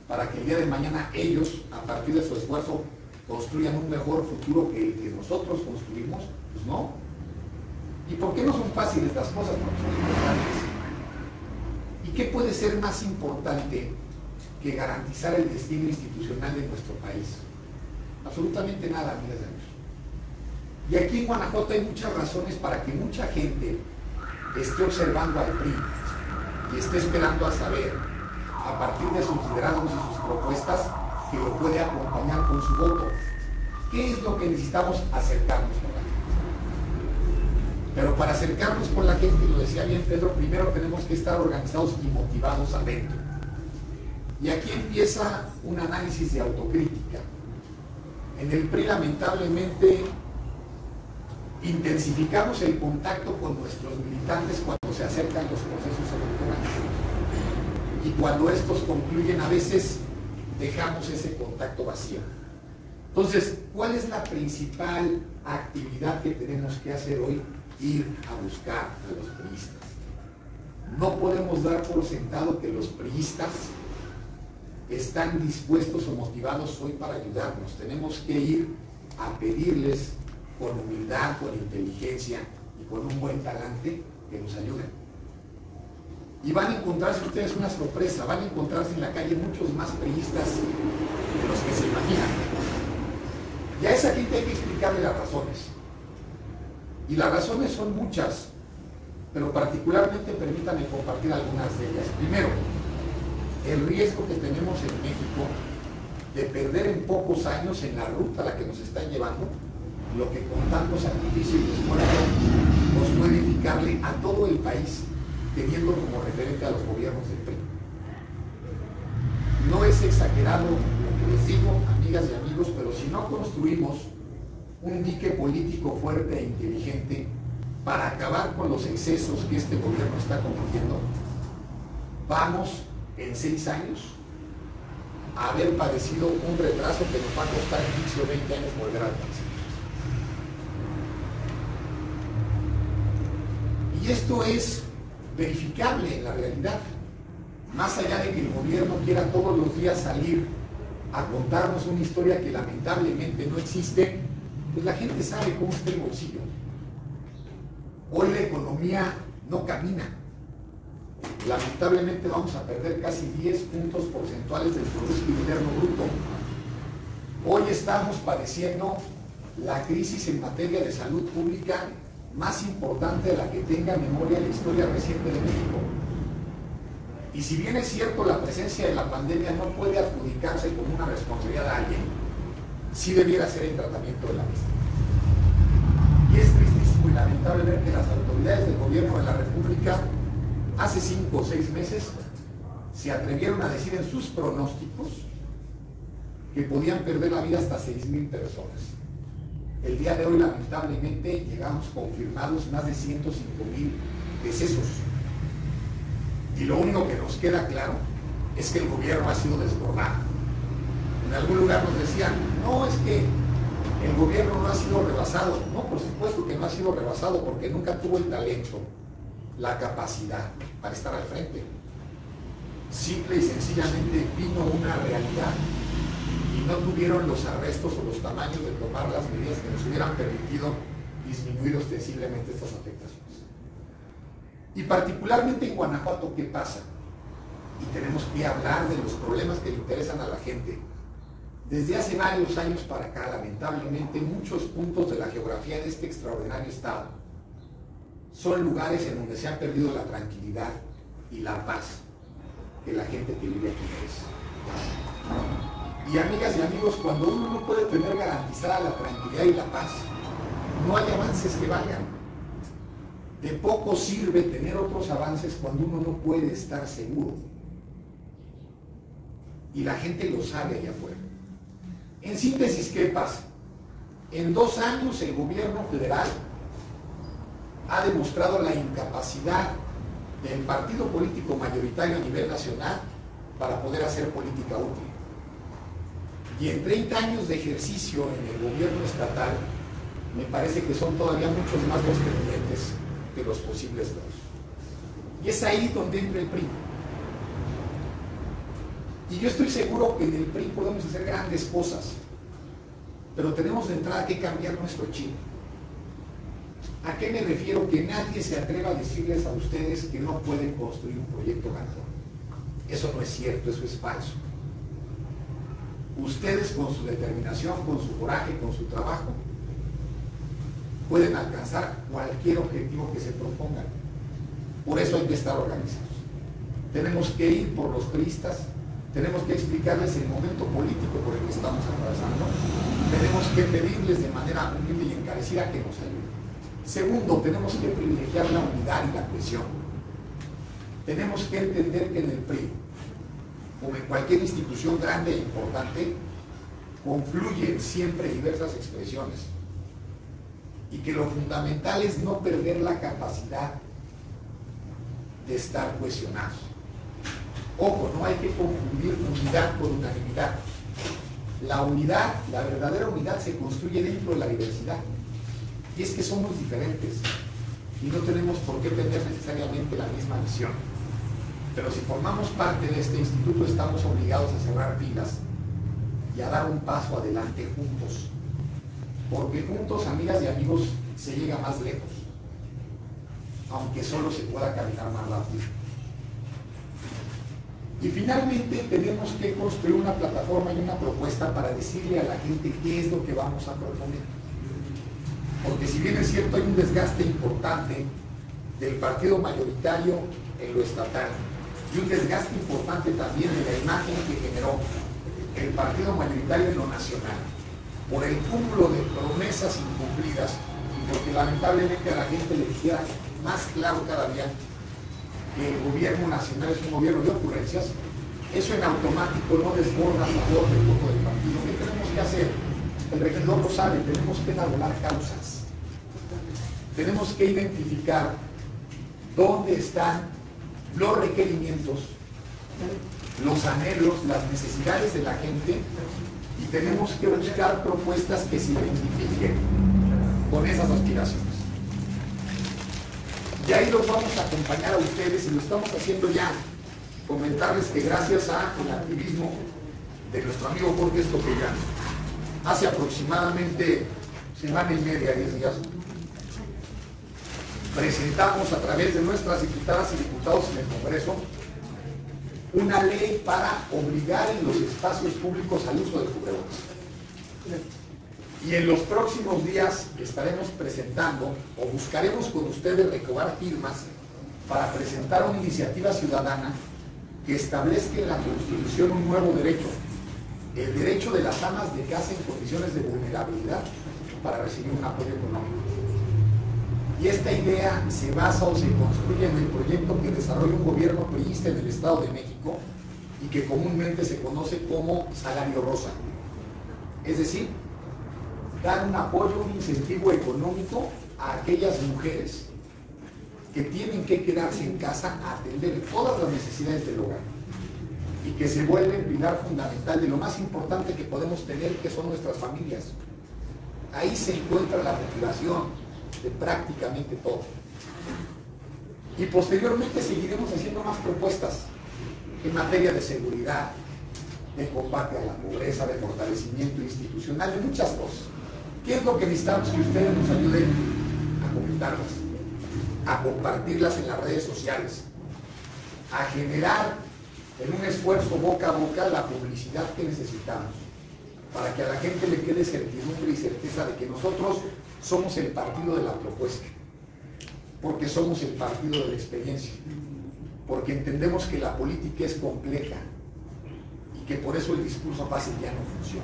para que el día de mañana ellos, a partir de su esfuerzo, construyan un mejor futuro que el que nosotros construimos? Pues no. ¿Y por qué no son fáciles las cosas? Porque son importantes. ¿Y qué puede ser más importante que garantizar el destino institucional de nuestro país? Absolutamente nada, amigas y amigos. Y aquí en Guanajuato hay muchas razones para que mucha gente esté observando al PRI y esté esperando a saber, a partir de sus liderazgos y sus propuestas, que lo puede acompañar con su voto. ¿Qué es lo que necesitamos? Acercarnos con la gente. Pero para acercarnos con la gente, lo decía bien Pedro, primero tenemos que estar organizados y motivados adentro. Y aquí empieza un análisis de autocrítica. En el PRI, lamentablemente, intensificamos el contacto con nuestros militantes cuando se acercan los procesos electorales. Y cuando estos concluyen, a veces dejamos ese contacto vacío. Entonces, ¿cuál es la principal actividad que tenemos que hacer hoy? Ir a buscar a los priistas. No podemos dar por sentado que los priistas están dispuestos o motivados hoy para ayudarnos. Tenemos que ir a pedirles con humildad, con inteligencia y con un buen talante que nos ayuden. Y van a encontrarse ustedes una sorpresa, van a encontrarse en la calle muchos más priistas de los que se imaginan. Y a esa gente hay que explicarle las razones. Y las razones son muchas, pero particularmente permítanme compartir algunas de ellas. Primero, el riesgo que tenemos en México de perder en pocos años en la ruta a la que nos están llevando lo que con tanto sacrificio y esfuerzo costó edificarle a todo el país, teniendo como referente a los gobiernos del PRI. No es exagerado lo que les digo, amigas y amigos, pero si no construimos un dique político fuerte e inteligente para acabar con los excesos que este gobierno está cometiendo, vamos en 6 años a haber padecido un retraso que nos va a costar 15 o 20 años volver a alcanzar. Y esto es verificable en la realidad. Más allá de que el gobierno quiera todos los días salir a contarnos una historia que lamentablemente no existe, pues la gente sabe cómo está el bolsillo. Hoy la economía no camina. Lamentablemente vamos a perder casi 10 puntos porcentuales del Producto Interno Bruto. Hoy estamos padeciendo la crisis en materia de salud pública más importante de la que tenga memoria la historia reciente de México. Y si bien es cierto la presencia de la pandemia no puede adjudicarse como una responsabilidad de alguien, sí debiera ser el tratamiento de la misma. Y es tristísimo y lamentable ver que las autoridades del gobierno de la República hace 5 o 6 meses se atrevieron a decir en sus pronósticos que podían perder la vida hasta 6,000 personas. El día de hoy, lamentablemente, llegamos confirmados más de 105,000 decesos. Y lo único que nos queda claro es que el gobierno ha sido desbordado. En algún lugar nos decían, no, es que el gobierno no ha sido rebasado. No, por supuesto que no ha sido rebasado porque nunca tuvo el talento, la capacidad para estar al frente. Simple y sencillamente vino una realidad y no tuvieron los arrestos o los tamaños de tomar las medidas que nos hubieran permitido disminuir ostensiblemente estas afectaciones. Y particularmente en Guanajuato, ¿qué pasa? Y tenemos que hablar de los problemas que le interesan a la gente. Desde hace varios años para acá, lamentablemente, muchos puntos de la geografía de este extraordinario estado son lugares en donde se ha perdido la tranquilidad y la paz que la gente que vive aquí merece. Y amigas y amigos, cuando uno no puede tener garantizada la tranquilidad y la paz, no hay avances que valgan. De poco sirve tener otros avances cuando uno no puede estar seguro. Y la gente lo sabe allá afuera. En síntesis, ¿qué pasa? En 2 años el gobierno federal ha demostrado la incapacidad del partido político mayoritario a nivel nacional para poder hacer política útil. Y en 30 años de ejercicio en el gobierno estatal, me parece que son todavía muchos más los pendientes que los posibles 2. Y es ahí donde entra el PRI. Y yo estoy seguro que en el PRI podemos hacer grandes cosas, pero tenemos de entrada que cambiar nuestro chip. ¿A qué me refiero? Que nadie se atreva a decirles a ustedes que no pueden construir un proyecto ganador. Eso no es cierto, eso es falso. Ustedes con su determinación, con su coraje, con su trabajo, pueden alcanzar cualquier objetivo que se propongan. Por eso hay que estar organizados. Tenemos que ir por los priistas, tenemos que explicarles el momento político por el que estamos atravesando, tenemos que pedirles de manera humilde y encarecida que nos ayuden. Segundo, tenemos que privilegiar la unidad y la cohesión. Tenemos que entender que en el PRI, como en cualquier institución grande e importante, confluyen siempre diversas expresiones. Y que lo fundamental es no perder la capacidad de estar cohesionados. Ojo, no hay que confundir unidad con unanimidad. La unidad, la verdadera unidad se construye dentro de la diversidad. Y es que somos diferentes y no tenemos por qué tener necesariamente la misma visión. Pero si formamos parte de este instituto, estamos obligados a cerrar filas y a dar un paso adelante juntos. Porque juntos, amigas y amigos, se llega más lejos, aunque solo se pueda caminar más rápido. Y finalmente tenemos que construir una plataforma y una propuesta para decirle a la gente qué es lo que vamos a proponer. Porque si bien es cierto, hay un desgaste importante del partido mayoritario en lo estatal y un desgaste importante también de la imagen que generó el partido mayoritario en lo nacional, por el cúmulo de promesas incumplidas y porque lamentablemente a la gente le queda más claro cada día que el gobierno nacional es un gobierno de ocurrencias, eso en automático no desborda a favor del voto del partido. ¿Qué tenemos que hacer? El regidor lo sabe, tenemos que elaborar causas. Tenemos que identificar dónde están los requerimientos, los anhelos, las necesidades de la gente y tenemos que buscar propuestas que se identifiquen con esas aspiraciones. Y ahí los vamos a acompañar a ustedes y lo estamos haciendo ya. Comentarles que gracias al activismo de nuestro amigo Jorge Estopellán, hace aproximadamente semana y media, 10 días, presentamos a través de nuestras diputadas y diputados en el Congreso una ley para obligar en los espacios públicos al uso de cubrebocas. Y en los próximos días estaremos presentando o buscaremos con ustedes recabar firmas para presentar una iniciativa ciudadana que establezca en la Constitución un nuevo derecho, el derecho de las amas de casa en condiciones de vulnerabilidad para recibir un apoyo económico. Y esta idea se basa o se construye en el proyecto que desarrolla un gobierno priista en el Estado de México y que comúnmente se conoce como salario rosa. Es decir, dar un apoyo, un incentivo económico a aquellas mujeres que tienen que quedarse en casa a atender todas las necesidades del hogar y que se vuelven pilar fundamental de lo más importante que podemos tener, que son nuestras familias. Ahí se encuentra la motivación de prácticamente todo. Y posteriormente seguiremos haciendo más propuestas en materia de seguridad, de combate a la pobreza, de fortalecimiento institucional, de muchas cosas. ¿Qué es lo que necesitamos? Que ustedes nos ayuden a comentarlas, a compartirlas en las redes sociales, a generar en un esfuerzo boca a boca la publicidad que necesitamos, para que a la gente le quede certidumbre y certeza de que nosotros somos el partido de la propuesta, porque somos el partido de la experiencia, porque entendemos que la política es compleja y que por eso el discurso fácil ya no funciona.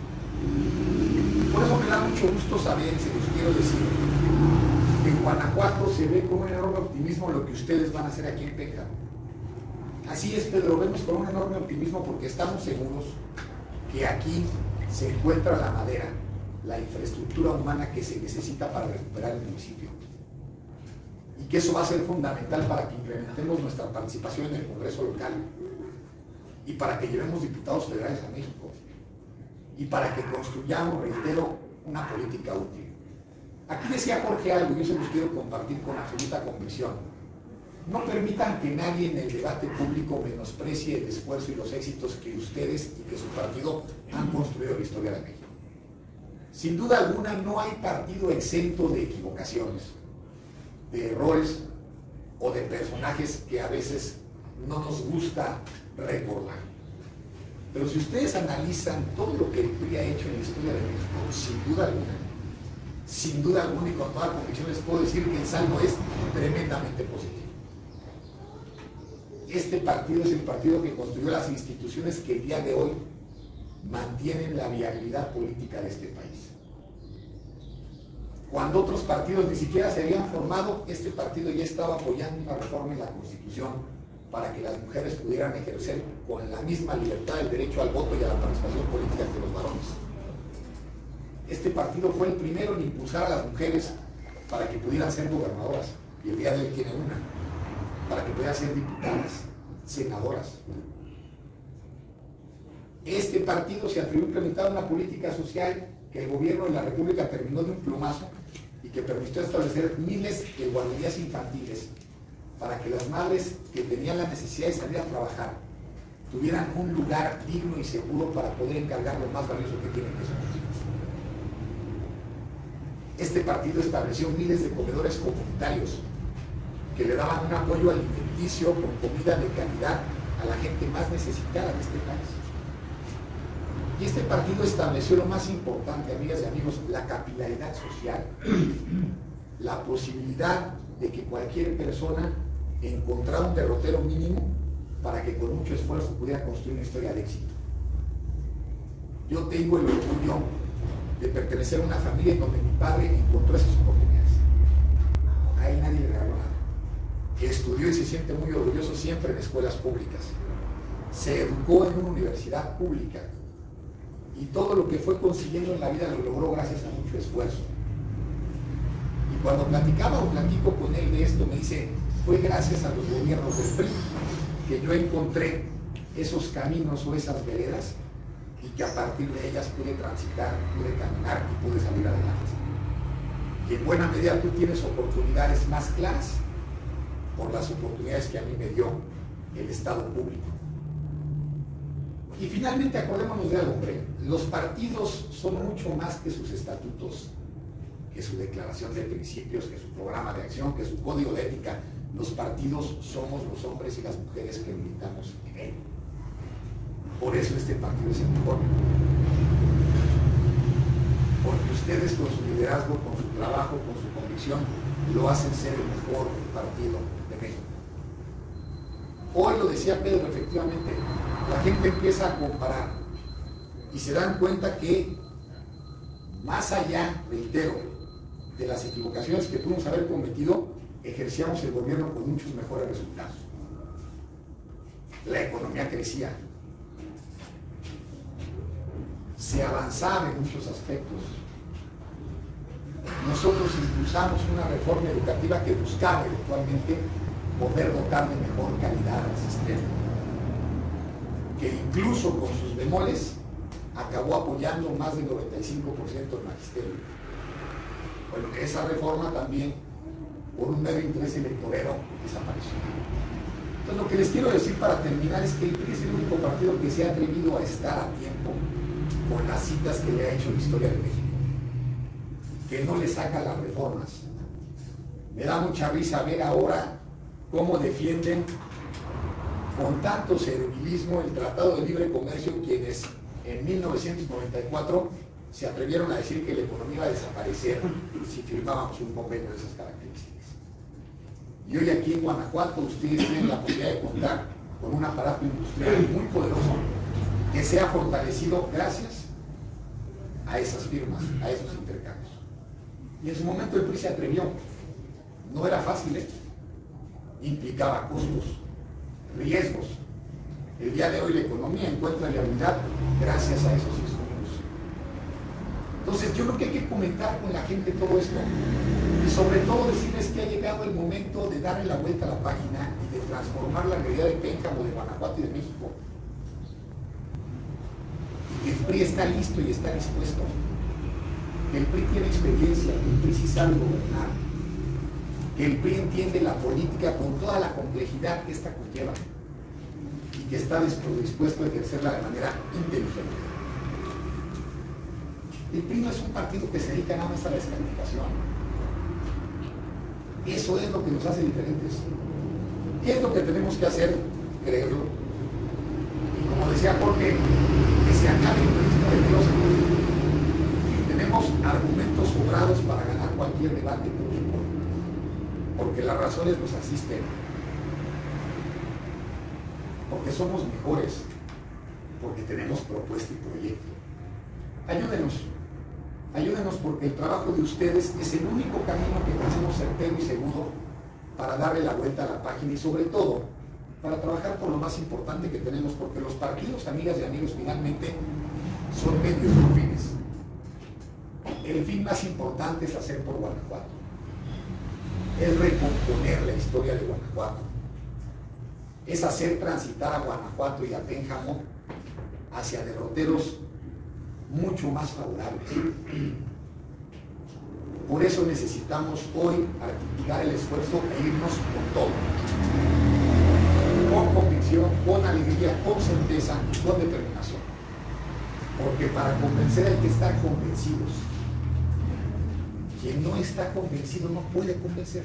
Por eso me da mucho gusto saber, y se los quiero decir, que en Guanajuato se ve con un enorme optimismo lo que ustedes van a hacer aquí en Pénjamo. Así es, Pedro, vemos con un enorme optimismo porque estamos seguros que aquí se encuentra la madera, la infraestructura humana que se necesita para recuperar el municipio. Y que eso va a ser fundamental para que incrementemos nuestra participación en el Congreso local y para que llevemos diputados federales a México y para que construyamos, reitero, una política útil. Aquí decía Jorge algo, y yo se los quiero compartir con absoluta convicción. No permitan que nadie en el debate público menosprecie el esfuerzo y los éxitos que ustedes y que su partido han construido en la historia de México. Sin duda alguna, no hay partido exento de equivocaciones, de errores o de personajes que a veces no nos gusta recordar. Pero si ustedes analizan todo lo que el PRI ha hecho en la historia de México, sin duda alguna y con toda convicción les puedo decir que el saldo es tremendamente positivo. Este partido es el partido que construyó las instituciones que el día de hoy mantienen la viabilidad política de este país. Cuando otros partidos ni siquiera se habían formado, este partido ya estaba apoyando una reforma en la Constitución para que las mujeres pudieran ejercer con la misma libertad el derecho al voto y a la participación política que los varones. Este partido fue el primero en impulsar a las mujeres para que pudieran ser gobernadoras, y el día de hoy tiene una, para que puedan ser diputadas, senadoras. Este partido se atrevió a implementar una política social que el gobierno de la República terminó de un plumazo y que permitió establecer miles de guarderías infantiles para que las madres que tenían la necesidad de salir a trabajar tuvieran un lugar digno y seguro para poder encargar lo más valioso que tienen, que son los hijos. Este partido estableció miles de comedores comunitarios que le daban un apoyo alimenticio con comida de calidad a la gente más necesitada de este país. Y este partido estableció lo más importante, amigas y amigos, la capilaridad social, la posibilidad de que cualquier persona encontrara un derrotero mínimo para que con mucho esfuerzo pudiera construir una historia de éxito. Yo tengo el orgullo de pertenecer a una familia en donde mi padre encontró esas oportunidades. Ahí nadie le regaló nada. Que estudió y se siente muy orgulloso siempre en escuelas públicas. Se educó en una universidad pública. Y todo lo que fue consiguiendo en la vida lo logró gracias a mucho esfuerzo. Y cuando platicaba o platico con él de esto, me dice, fue gracias a los gobiernos del PRI que yo encontré esos caminos o esas veredas y que a partir de ellas pude transitar, pude caminar y pude salir adelante. Y en buena medida tú tienes oportunidades más claras por las oportunidades que a mí me dio el Estado público. Y finalmente acordémonos de algo, hombre, los partidos son mucho más que sus estatutos, que su declaración de principios, que su programa de acción, que su código de ética. Los partidos somos los hombres y las mujeres que militamos en él. Por eso este partido es el mejor. Porque ustedes con su liderazgo, con su trabajo, con su convicción, lo hacen ser el mejor partido de México. Hoy lo decía Pedro, efectivamente, la gente empieza a comparar y se dan cuenta que más allá, reitero, de las equivocaciones que pudimos haber cometido, ejercíamos el gobierno con muchos mejores resultados. La economía crecía, se avanzaba en muchos aspectos. Nosotros impulsamos una reforma educativa que buscaba eventualmente poder dotar de mejor calidad al sistema, que incluso con sus bemoles acabó apoyando más del 95% del magisterio. Bueno, esa reforma también, por un mero interés electorero, desapareció. Entonces, lo que les quiero decir para terminar es que el PRI es el único partido que se ha atrevido a estar a tiempo con las citas que le ha hecho la historia de México, que no le saca las reformas. Me da mucha risa ver ahora cómo defienden con tanto servilismo el Tratado de Libre Comercio, quienes en 1994 se atrevieron a decir que la economía iba a desaparecer si firmábamos un convenio de esas características. Y hoy aquí en Guanajuato ustedes tienen la posibilidad de contar con un aparato industrial muy poderoso que se ha fortalecido gracias a esas firmas, a esos intercambios. Y en su momento el PRI se atrevió. No era fácil, implicaba costos, riesgos. El día de hoy la economía encuentra viabilidad gracias a esos instrumentos. Entonces yo creo que hay que comentar con la gente todo esto y sobre todo decirles que ha llegado el momento de darle la vuelta a la página y de transformar la realidad de Pénjamo, de Guanajuato y de México. Y que el PRI está listo y está dispuesto. Que el PRI tiene experiencia, que el PRI sí sabe gobernar, que que el PRI entiende la política con toda la complejidad que esta conlleva y que está dispuesto a ejercerla de manera inteligente. El PRI no es un partido que se dedica nada más a la descalificación. Eso es lo que nos hace diferentes. ¿Qué es lo que tenemos que hacer? Creerlo. Y como decía Jorge, que se acabe el principio de closet. Tenemos argumentos sobrados para ganar cualquier debate público, porque las razones nos asisten, porque somos mejores, porque tenemos propuesta y proyecto. Ayúdenos porque el trabajo de ustedes es el único camino que tenemos certero y seguro para darle la vuelta a la página y sobre todo para trabajar por lo más importante que tenemos, porque los partidos, amigas y amigos, finalmente son medios no fines. El fin más importante es hacer por Guanajuato, es recomponer la historia de Guanajuato, es hacer transitar a Guanajuato y a Pénjamo hacia derroteros mucho más favorables. Por eso necesitamos hoy articular el esfuerzo e irnos con todo, con convicción, con alegría, con certeza y con determinación, porque para convencer hay que estar convencidos. Quien no está convencido no puede convencer.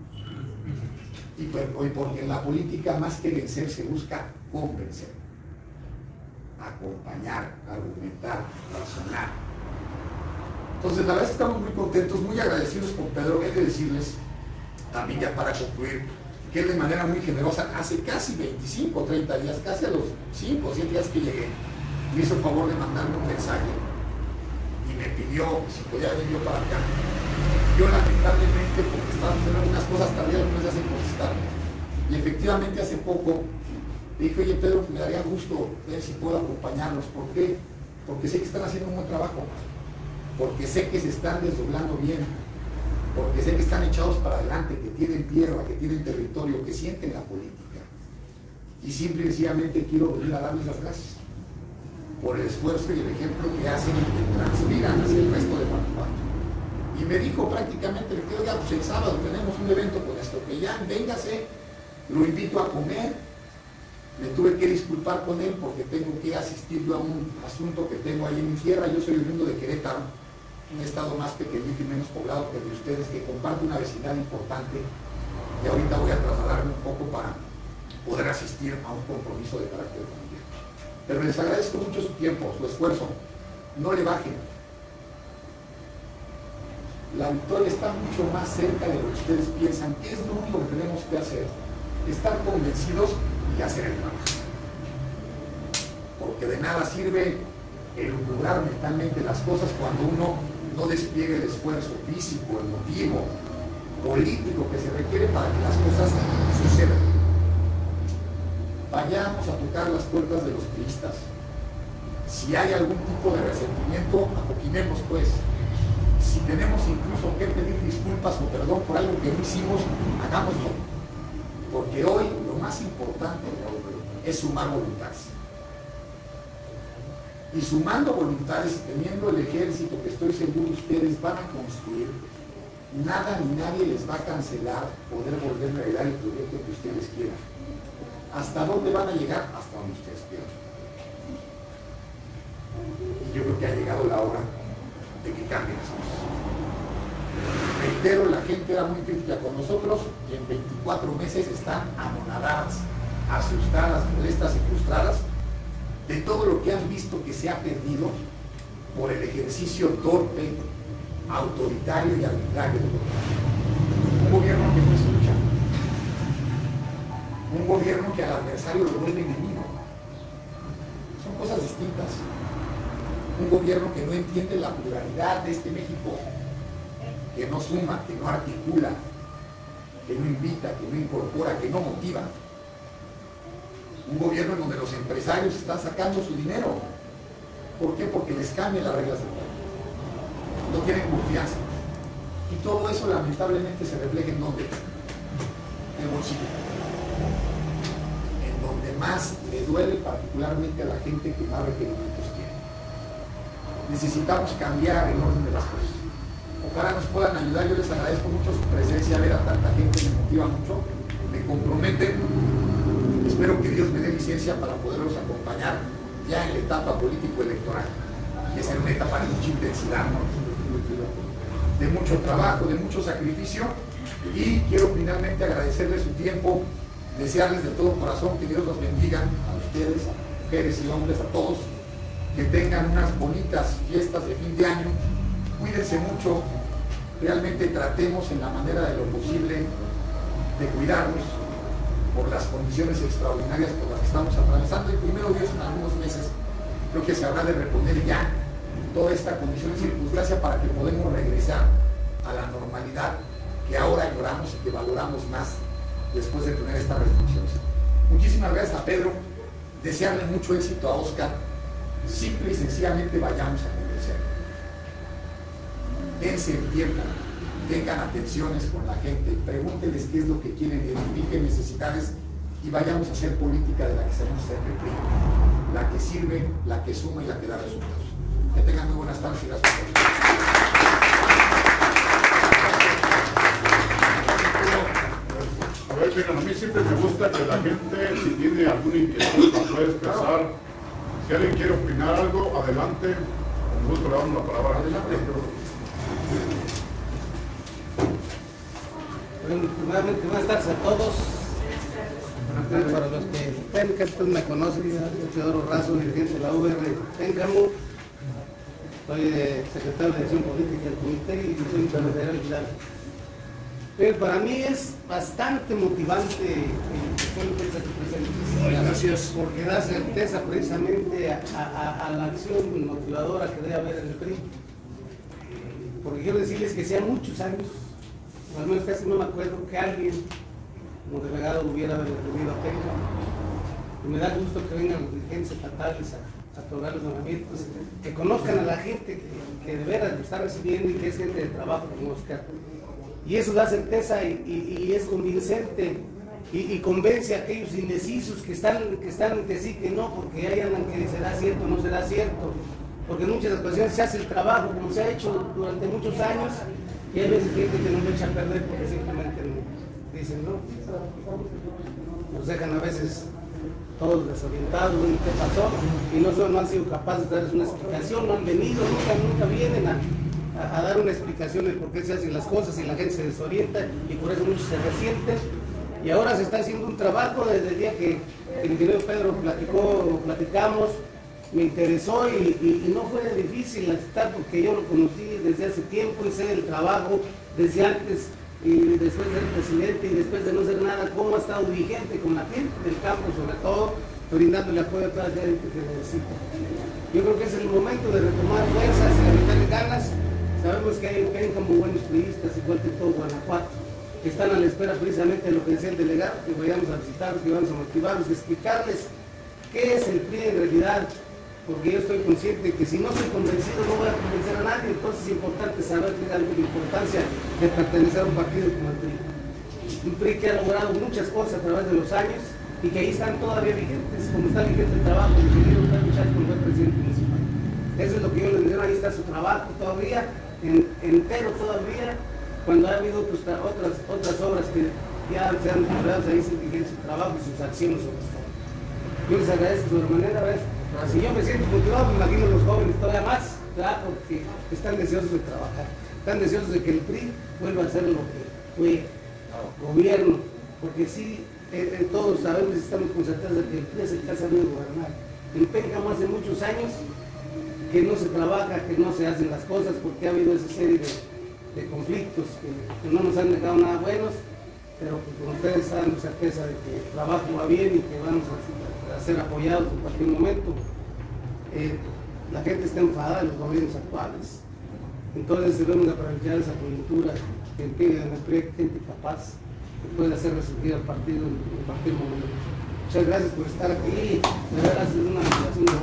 Y porque en la política más que vencer se busca convencer, acompañar, argumentar, razonar. Entonces la verdad es que estamos muy contentos, muy agradecidos con Pedro. He de decirles, también ya para concluir, que él de manera muy generosa, hace casi 25 o 30 días, casi a los 5 o 7 días que llegué, me hizo el favor de mandarme un mensaje y me pidió si podía venir yo para acá. Yo lamentablemente, porque estaban haciendo algunas cosas tardías, no me hacen contestarme. Y efectivamente hace poco le dije, oye Pedro, me daría gusto ver si puedo acompañarlos. ¿Por qué? Porque sé que están haciendo un buen trabajo, porque sé que se están desdoblando bien, porque sé que están echados para adelante, que tienen tierra, que tienen territorio, que sienten la política. Y simple y sencillamente quiero venir a darles las gracias por el esfuerzo y el ejemplo que hacen y que transpiran hacia el resto de Guanajuato. Y me dijo prácticamente, le dije, oiga, pues el sábado tenemos un evento con esto, que ya, véngase, lo invito a comer. Me tuve que disculpar con él porque tengo que asistir yo a un asunto que tengo ahí en mi tierra. Yo soy oriundo de Querétaro, un estado más pequeñito y menos poblado que el de ustedes, que comparte una vecindad importante, y ahorita voy a trasladarme un poco para poder asistir a un compromiso de carácter familiar. Pero les agradezco mucho su tiempo, su esfuerzo. No le bajen. La victoria está mucho más cerca de lo que ustedes piensan. ¿Qué es lo único que tenemos que hacer? Estar convencidos y hacer el trabajo. Porque de nada sirve elucubrar mentalmente las cosas cuando uno no despliegue el esfuerzo físico, emotivo, político que se requiere para que las cosas sucedan. Vayamos a tocar las puertas de los priistas. Si hay algún tipo de resentimiento, apoquinemos pues. Si tenemos incluso que pedir disculpas o perdón por algo que no hicimos, hagámoslo. Porque hoy lo más importante es sumar voluntades. Y sumando voluntades y teniendo el ejército que estoy seguro ustedes van a construir, nada ni nadie les va a cancelar poder volver a realidad el proyecto que ustedes quieran. ¿Hasta dónde van a llegar? Hasta donde ustedes quieran. Y yo creo que ha llegado la hora de que cambien las cosas. Reitero, la gente era muy crítica con nosotros y en 24 meses están anonadadas, asustadas, molestas y frustradas de todo lo que han visto que se ha perdido por el ejercicio torpe, autoritario y arbitrario del gobierno. Un gobierno que no escucha, un gobierno que al adversario lo vuelve enemigo. Son cosas distintas. Un gobierno que no entiende la pluralidad de este México, que no suma, que no articula, que no invita, que no incorpora, que no motiva. Un gobierno en donde los empresarios están sacando su dinero. ¿Por qué? Porque les cambian las reglas del juego. No tienen confianza. Y todo eso lamentablemente se refleja en ¿dónde? En el bolsillo. En donde más le duele particularmente a la gente que más requerimientos tiene. Necesitamos cambiar el orden de las cosas. ojalá nos puedan ayudar. Yo les agradezco mucho su presencia, ver a tanta gente me motiva mucho, me compromete. Espero que Dios me dé licencia para poderlos acompañar ya en la etapa político-electoral, que es una etapa de mucha intensidad, ¿no? De mucho trabajo, de mucho sacrificio, y quiero finalmente agradecerles su tiempo, desearles de todo corazón que Dios los bendiga a ustedes, mujeres y hombres, a todos, que tengan unas bonitas fiestas de fin de año, cuídense mucho, realmente tratemos en la manera de lo posible de cuidarnos por las condiciones extraordinarias por las que estamos atravesando, y primero Dios en algunos meses creo que se habrá de reponer ya toda esta condición y circunstancia para que podamos regresar a la normalidad que ahora lloramos y que valoramos más después de tener estas restricciones. Muchísimas gracias a Pedro, desearle mucho éxito a Oscar, simple y sencillamente vayamos a convencer. Dense el tiempo, tengan atenciones con la gente, pregúntenles qué es lo que quieren, identifiquen necesidades y vayamos a hacer política de la que sabemos hacer el PRI, la que sirve, la que suma y la que da resultados. Que tengan muy buenas tardes y gracias por A ver, miren, a mí siempre me gusta que la gente, si tiene alguna inquietud, la puede expresar. Si alguien quiere opinar algo, adelante. Con gusto le damos la palabra. Adelante. Bueno, primeramente, buenas tardes a todos. Para los que Péncamo me conocen, soy Teodoro Razo, dirigente de la UR Péncamo. Soy secretario de Dirección Política del Comité y soy intermediario legal. Pero para mí es bastante motivante Gracias. porque da certeza precisamente a la acción motivadora que debe haber en el PRI. Porque quiero decirles que sean muchos años, al menos casi no me acuerdo que alguien como delegado hubiera venido a Péncamo. Y me da gusto que vengan los dirigentes estatales a otorgar los nombramientos, que conozcan a la gente que de veras lo está recibiendo y que es gente de trabajo como Oscar. Y eso da certeza y es convincente y convence a aquellos indecisos que están que sí, que no, porque ahí andan que será cierto o no será cierto. Porque en muchas ocasiones se hace el trabajo como se ha hecho durante muchos años y hay veces gente que nos lo echa a perder porque simplemente dicen no. Nos dejan a veces todos desorientados, ¿qué pasó? Y no han sido capaces de darles una explicación, no han venido, nunca vienen a dar una explicación de por qué se hacen las cosas y la gente se desorienta y por eso muchos se resienten. Y ahora se está haciendo un trabajo desde el día que el ingeniero Pedro platicamos, me interesó y no fue difícil aceptar porque yo lo conocí desde hace tiempo y sé del trabajo desde antes y después de ser presidente y después de no ser nada, cómo ha estado vigente con la gente del campo, sobre todo brindándole apoyo a toda la gente que necesita. Yo creo que es el momento de retomar fuerzas y de meterle ganas. Sabemos que hay en Péncamo buenos periodistas, igual que todo Guanajuato, que están a la espera precisamente de lo que decía el delegado, que vayamos a visitarlos, que vayamos a motivarlos, explicarles qué es el PRI en realidad, porque yo estoy consciente que si no soy convencido no voy a convencer a nadie, entonces es importante saber que hay algo de importancia de pertenecer a un partido como el PRI. Un PRI que ha logrado muchas cosas a través de los años y que ahí están todavía vigentes, como está vigente el trabajo del ingeniero Pedro Chávez como fue presidente municipal. Eso es lo que yo les digo, ahí está su trabajo todavía, entero todavía, cuando ha habido otras obras que ya se han logrado, ahí se vigente su trabajo y sus acciones sobre todo. Yo les agradezco de manera, ¿ves? Si yo me siento motivado, me imagino los jóvenes todavía más, ¿verdad? Porque están deseosos de trabajar, están deseosos de que el PRI vuelva a ser lo que fue gobierno, porque sí, todos sabemos y estamos con certeza de que el PRI es el que ha sabido gobernar. En Péncamo hace muchos años que no se trabaja, que no se hacen las cosas, porque ha habido esa serie de conflictos que no nos han dejado nada buenos, pero que con ustedes están con certeza de que el trabajo va bien y que vamos a ser apoyados en cualquier momento. La gente está enfadada de los gobiernos actuales, entonces debemos aprovechar esa coyuntura que impide en el PRI gente capaz que puede hacer resurgir al partido en cualquier momento. Muchas gracias por estar aquí, de veras es una motivación de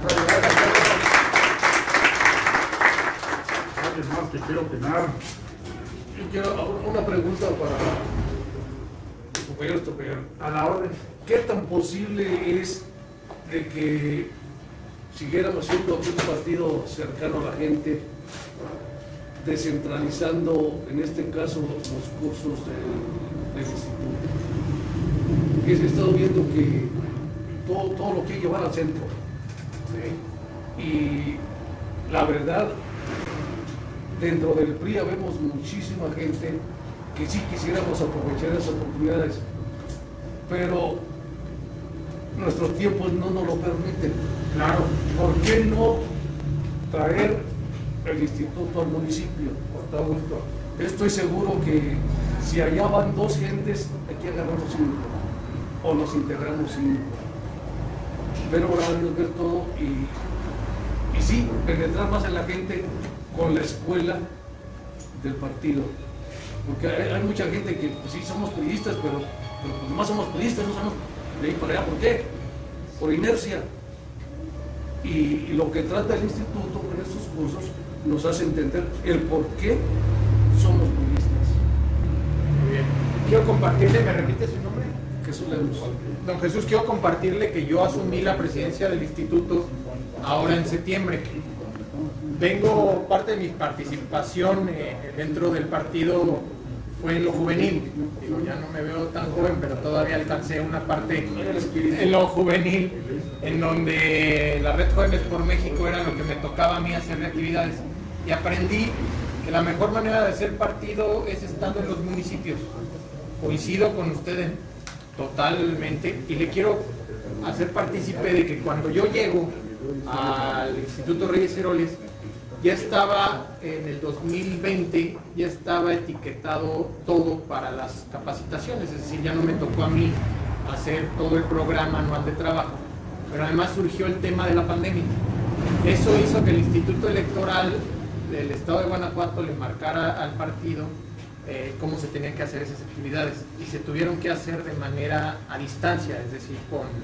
¿Alguien más que quiera opinar? Yo quiero una pregunta para el compañero Estopel. A la orden, ¿qué tan posible es de que siguiéramos siendo un partido cercano a la gente descentralizando, en este caso, los cursos del instituto. He estado viendo que todo lo que llevar al centro. ¿Sí? Y la verdad, dentro del PRI vemos muchísima gente que sí quisiéramos aprovechar esas oportunidades, pero nuestros tiempos no nos lo permiten. Claro. ¿Por qué no traer el instituto al municipio? Por todo gusto. Estoy seguro que si allá van 2 gentes, aquí agarramos 5 o nos integramos 5. Ver horarios, ver todo y sí, penetrar más en la gente con la escuela del partido. Porque hay mucha gente que pues, sí somos priistas, pero pues, nomás somos priistas, no somos de ahí para allá. ¿Por qué? Por inercia. Y lo que trata el instituto con estos cursos nos hace entender el por qué somos priistas. Muy bien. Quiero compartirle, ¿me repite su nombre? Jesús Lemus. Don Jesús, quiero compartirle que yo asumí la presidencia del instituto ahora en septiembre. Parte de mi participación dentro del partido fue en lo juvenil. Digo, ya no me veo tan joven, pero todavía alcancé una parte en lo juvenil, en donde la Red Jóvenes por México era lo que me tocaba a mí hacer de actividades. Y aprendí que la mejor manera de hacer partido es estando en los municipios. Coincido con usted totalmente y le quiero hacer partícipe de que cuando yo llego al Instituto Reyes Heroles, ya estaba en el 2020, ya estaba etiquetado todo para las capacitaciones, es decir, ya no me tocó a mí hacer todo el programa anual de trabajo, pero además surgió el tema de la pandemia. Eso hizo que el Instituto Electoral del Estado de Guanajuato le marcara al partido cómo se tenían que hacer esas actividades y se tuvieron que hacer de manera a distancia, es decir,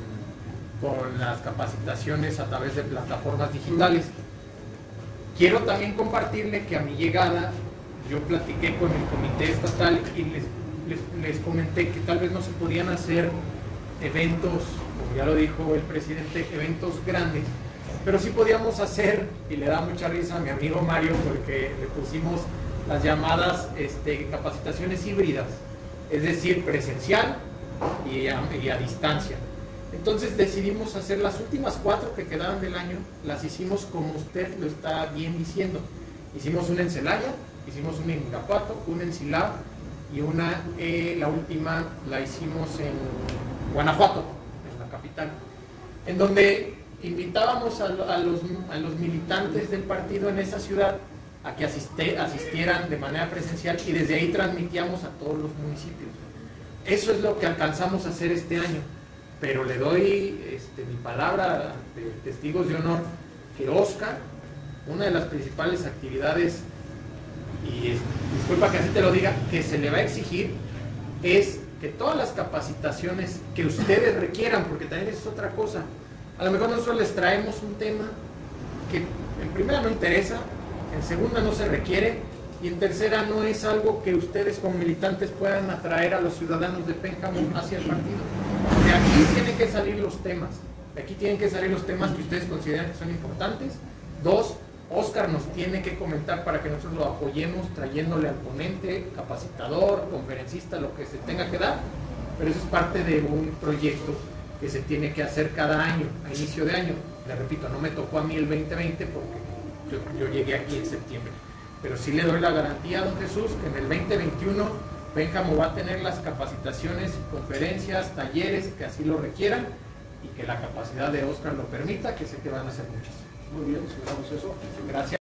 con las capacitaciones a través de plataformas digitales. Quiero también compartirle que a mi llegada yo platiqué con el comité estatal y les comenté que tal vez no se podían hacer eventos, como ya lo dijo el presidente, eventos grandes, pero sí podíamos hacer, y le da mucha risa a mi amigo Mario porque le pusimos las llamadas capacitaciones híbridas, es decir, presencial y a distancia. Entonces decidimos hacer las últimas 4 que quedaban del año, las hicimos como usted lo está bien diciendo. Hicimos una en Celaya, hicimos una en Irapuato, una en Silao y una, la última la hicimos en Guanajuato, en la capital, en donde invitábamos a los militantes del partido en esa ciudad a que asistieran de manera presencial y desde ahí transmitíamos a todos los municipios. Eso es lo que alcanzamos a hacer este año. Pero le doy mi palabra de testigos de honor que Oscar, una de las principales actividades, y disculpa que así te lo diga, que se le va a exigir, es que todas las capacitaciones que ustedes requieran, porque también es otra cosa, a lo mejor nosotros les traemos un tema que en primera no interesa, en segunda no se requiere, y en tercera no es algo que ustedes como militantes puedan atraer a los ciudadanos de Pénjamo hacia el partido. De aquí tienen que salir los temas, que ustedes consideran que son importantes. 2, Oscar nos tiene que comentar para que nosotros lo apoyemos trayéndole al ponente, capacitador, conferencista, lo que se tenga que dar, pero eso es parte de un proyecto que se tiene que hacer cada año, a inicio de año. Le repito, no me tocó a mí el 2020 porque yo llegué aquí en septiembre. Pero sí le doy la garantía a don Jesús que en el 2021 Pénjamo va a tener las capacitaciones, conferencias, talleres que así lo requieran y que la capacidad de Oscar lo permita, que sé que van a ser muchas. Muy bien, esperamos eso. Gracias.